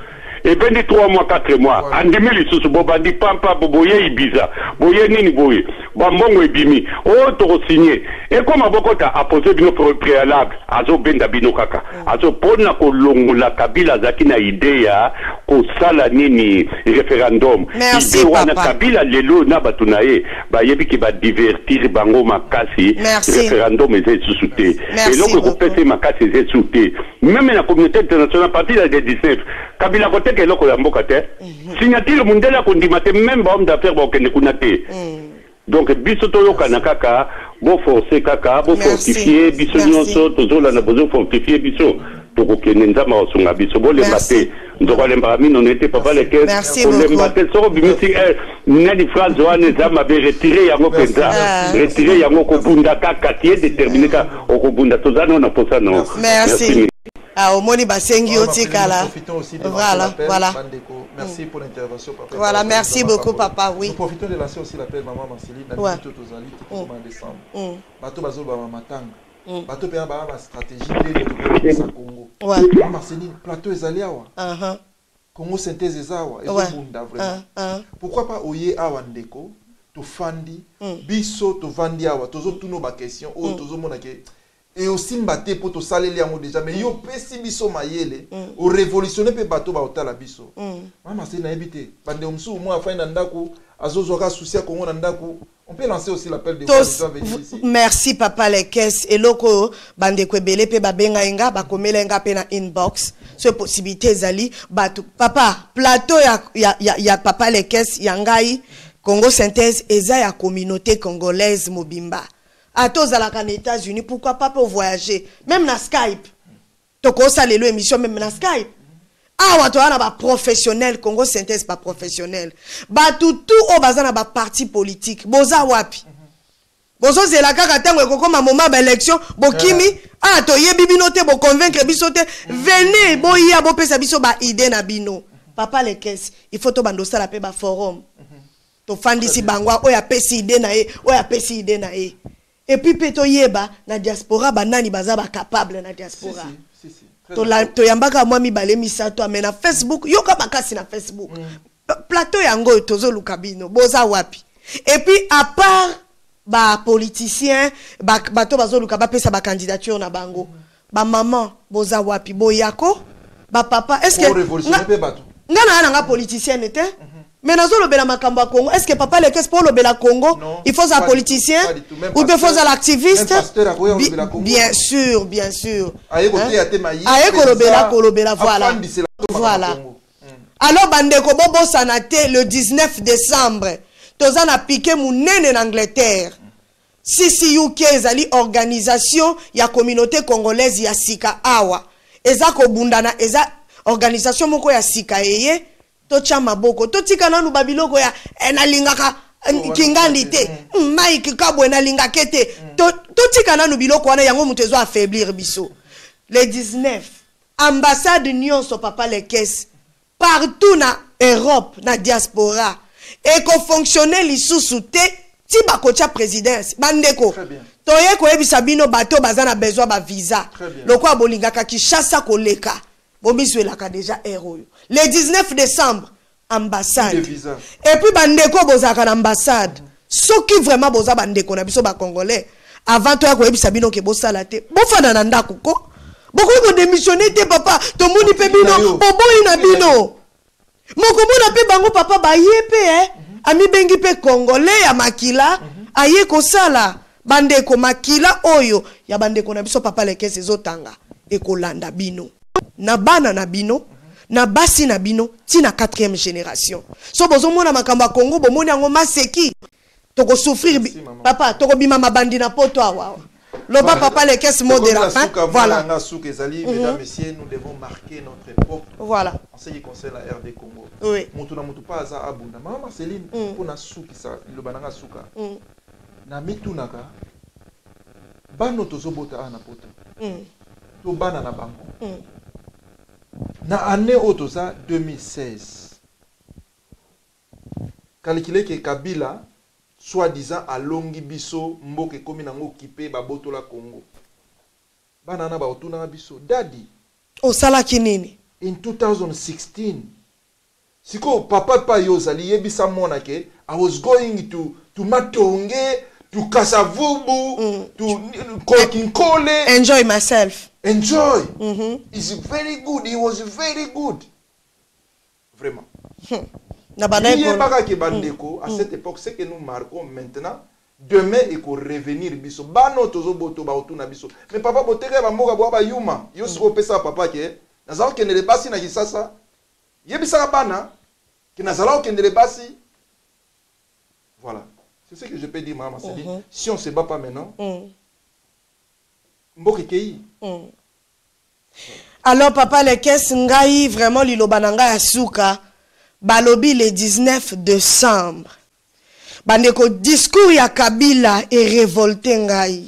et ben trois mois quatre mois andimi lisusu bobandi pampa boboye ibiza boye nini boye bambongo ebimi o to signé et comme abokota a posé bino préalable azo benda bino kaka azo pona ko longola Kabila zaki na idea ko sala nini référendum merci idée papa wana Kabila lelo na batunaye ba yebi ki ba divertir bango makasi référendum eze susute et donc ko pèse makasi eze susute même la communauté internationale à partir de dix-neuf Kabila kote ke loko ya mboka te signature mundela ko ndimate même ba homme d'affaires ba okende kuna te donc biso to yokana kaka bo forcer kaka bo fortifier biso nyonso tozola na bozo fortifier biso tokokende nzama osunga biso bo le maté ndoko le mbami non était papa les caisses pour le maté soro bimisi eh nani phrase wana nzama be retirer yango penza retirer yango ko bunda kaka tie déterminé ka okobunda tozana na posa non merci. Ah, au moni basengi otikala. Voilà, voilà. Merci pour l'intervention, papa. Voilà, merci beaucoup, papa. Oui. Nous profitons de lancer aussi l'appel maman Marceline. Ouais. En décembre. Bateau bazo ba matanga. Bateau paya ba ma stratégie de de Congo. Ouais. Maman Marceline, plateau ezaliawa. Uh-huh. Congo synthèse ezawa. Ezobunda vraiment. Pourquoi pas oye awa ndeko to fandi biso to vandi awa tozo tuno ba question o tozo mona ke et aussi mbaté pour to saleli yango déjà mais yo pesi biso mayele o révolutionner pe bateau ba otala biso mama c'est na ebité bande omsu mo afa na ndako azozo ka souci Congo na ndako on peut lancer aussi l'appel de gens venir ici. Merci papa les caisses et loko bande ko belé pe ba benga nga ba komela nga pe na inbox ce possibilité zali bateau papa plateau ya ya ya, ya papa les caisses ya ngai Congo synthèse eza ya communauté congolaise mobimba. À tous à la aux États-Unis, pourquoi pas pour voyager, même na Skype. Toko ça les émission même na Skype. Ah ouais, toi on a pas professionnel, Congo synthèse pas professionnel. Ba tout tout au bazana ba parti politique. Boza wapi. Bozo c'est la kaka tango ko comme moment ba élection, bokimi ah to yebi binote bo convaincre bisote venez bo ya bo pesa biso ba idée na bino. Papa les caisses, il faut to bando ça la pe ba forum. To fandi si bangwa o ya pesi idée na e, o ya pesi idée na e. Et puis peto yeba na diaspora banani baza ba capable na diaspora. Si, si, si. To la to yambaka moi mi bale misato amena Facebook yoka bakasi na Facebook. Mm. Plateau yango tozo lukabino boza wapi. Et puis à part ba politicien ba bato bazo lukaba pesa ba candidature na bango. Mm. Ba maman boza wapi boyako ba papa est-ce que révolutionner pe bato. Ngana nga politicien était mm. Mais nazo le bela makamba Congo, est-ce que papa le qu'est-ce pour le bela Congo? Non, il faut un politicien ou il faut un activiste? Bi bien sûr, bien sûr. Aïe ko le bela ko le bela voilà. Voilà. Alors bandeko bobo sanate le dix-neuf décembre. Tozana piqué mounene en Angleterre. C C U K ezali organisation ya communauté congolaise ya sika awa. Eza ko bundana eza organisation moko ya sika eye. Tocha maboko totika nanu babiloko ya enalingaka kingandi te Mike kabwe enalinga kete totika nanu biloko wana yango mutu ezo affaiblir biso. Le dix-neuf ambassade nyonso papa les caisses partout na Europe na diaspora et ko fonctionner lisusu te ti bakocha présidence bandeko toye ko ebisa bino bato bazana besoin ba visa loko abolingaka Kinshasa koleka bomiswelaka déjà héros. Le dix-neuf décembre ambassade et puis bandeko bozaka na ambassade soki vraiment boza bandeko na biso ba congolais avant toi ko ebisa bino ke bosala te bofana na ndako ko boko ko démissionner te papa to moni pe bino boboyi na bino moko mona pe bango papa ba yepe eh ami bengi pe congolais ya makila aye ko sala bandeko makila oyo ya bandeko na biso papa les caisses ezotanga ekolanda bino na bana na bino na basi na bino ti na quatrième génération so bozo mona makamba Congo bo moni yango maseki toko souffrir papa toko bima mabandi na poto awa loba papa les caisses mot de la fin voilà mesdames messieurs nous devons marquer notre époque voilà en ce qui concerne la R D Congo oui mutu na mutu pa za abunda maman Marceline pona suki sa le bananga suka na mitunaka bano tozobota ana poto to bana na bango na année otoza deux mille seize calculé que Kabila soi-disant alongi biso mboke komi nango kipe baboto la Congo bana na ba otuna biso dadi o sala kinini in two thousand sixteen Siko papa pa yozali yebisa mona ke I was going to to Matonge, to Kasavubu, mm. to Kokinkole. Enjoy myself. Enjoy. Mm-hmm. It's very good. He was very good. Vraiment. Hmm. Il y a pas que Bandeko à cette époque, c'est que nous marquons maintenant. Demain, il faut revenir biso. Bano tozo boto ba otuna biso. Mais papa botere ba moga ba yuma. Yo siko pesa papa ke. Nazalo ke ne basi na kisasa. Yebisa bana que nazalo ke ne basi. Voilà. C'est ce que je peux dire, maman. Mm -hmm. Si on ne se bat pas maintenant, mm. mm. Alors, papa, les caisses ngai vraiment lilobananga asuka balobi le dix-neuf décembre. Bandeko discours ya Kabila est révolté ngai.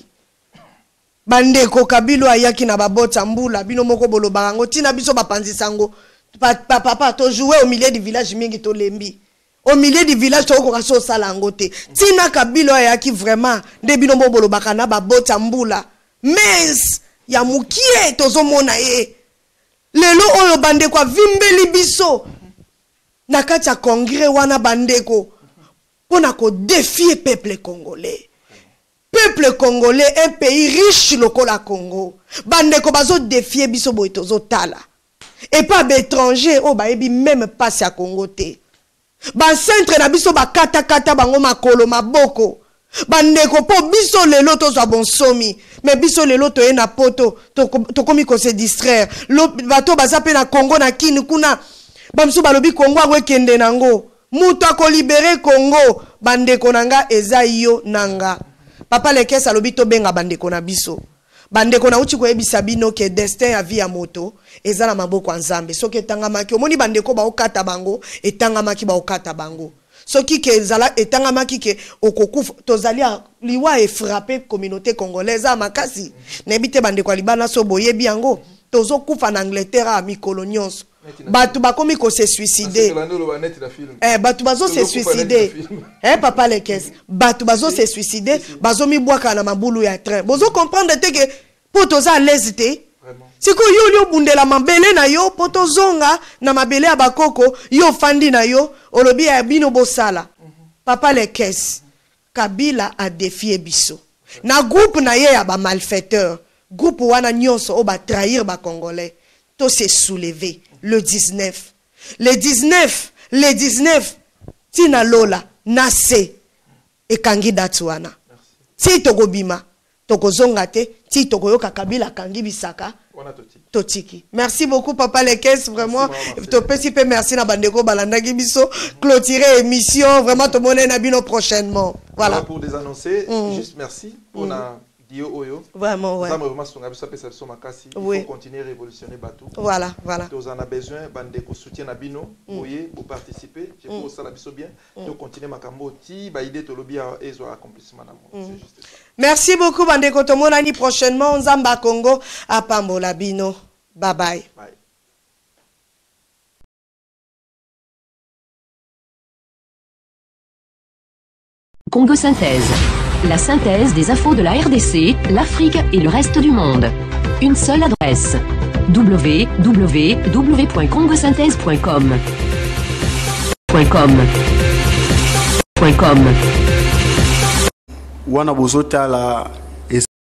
Bandeko Kabila ayaki na babota mbula bino moko bolobango tina biso bapanzi sango. Papa, papa, to jouer au milieu du village mingi to lembi. Au milieu du village, tu as so salangote. Tina Kabila ya ki vraiment debino bobolo bakana ba bota mbula. Mais ya mukie tozo mona e. Lelo oyo bandeko vimbeli biso. Nakati ya congrès wana bandeko. Pona ko défier peuple congolais. Peuple congolais, un pays riche lokola Congo. Bandeko bazo défier biso boy tozo tala. Et pas d'étrangers, oh ba ebi même passe à Congo te. Ba centre na biso ba kata kata bango makolo maboko. Bandeko po biso lelo to za bonsomi. Mais biso lelo to na poto to to komi ko se distraire. Lo bato baza pe na Congo na kini kuna. Bamso balobi Congo agwe kende nango. Muto ko libérer Congo. Bandeko nanga eza yo nanga. Papa leke salobi to benga bandeko na biso. Bandeko na uchi ko ebisa bino ke destin ya vie ya moto eza na maboko ya Nzambe. Soki etangamaki omoni bandeko ba okata bango etangamaki ba okata bango. Soki ke ezala etangamaki ke okokufa tozali liwa e frapper communauté congolaise makasi. Nebite bandeko libana so boyebi yango tozo kufa na Angleterre a mikolo nyonso. Batu bakomi ko se suicider. Eh batu bazo se suicider. Eh papa les caisses. Batu bazo se suicider, bazo mi boaka na mabulu ya train. Bozo comprendre te que potoza à l'aise te. Siko yo yo bundela mabele na yo potozonga na mabele ya bakoko yo fandi na yo olobi ya bino bosala. Papa les caisses. Kabila a défié biso. Na groupe na ye ya ba malfaiteur. Groupe wana nyonso o ba trahir ba congolais. To se soulever. Le dix-neuf. Le dix-neuf. Le dix-neuf. Tina Lola. Nase. Et kangi datuana. Si toko bima. Toko zongate. Si toko yoka Kabila kangi bisaka. Totiki. Merci beaucoup, Papa Lekes. Vraiment. Merci, merci na bandeko balanda gibiso. Clôturer émission. Vraiment, tout le monde est nabino prochainement. Voilà. Alors pour désannoncer, mm. juste merci pour mm. la. Dio Oyo. Vraiment, ouais. Oui. Il faut continuer à révolutionner Batou. Voilà, voilà. Nous en avons besoin, Bandeko soutien à Bino, voyez, pour participer. Je pense que ça l'a bien. De continuer ma cambo, ti, ba idée tolobia et zo accomplissement d'amour. C'est juste ça. Merci beaucoup, Bandeko. Tout le monde ani prochainement, Nzamba Congo, à Pambola Bino. Bye bye. Bye. Congo Synthèse. La synthèse des infos de la R D C, l'Afrique et le reste du monde. Une seule adresse. w w w point congo synthèse point com. .com. .com. Wana bozota la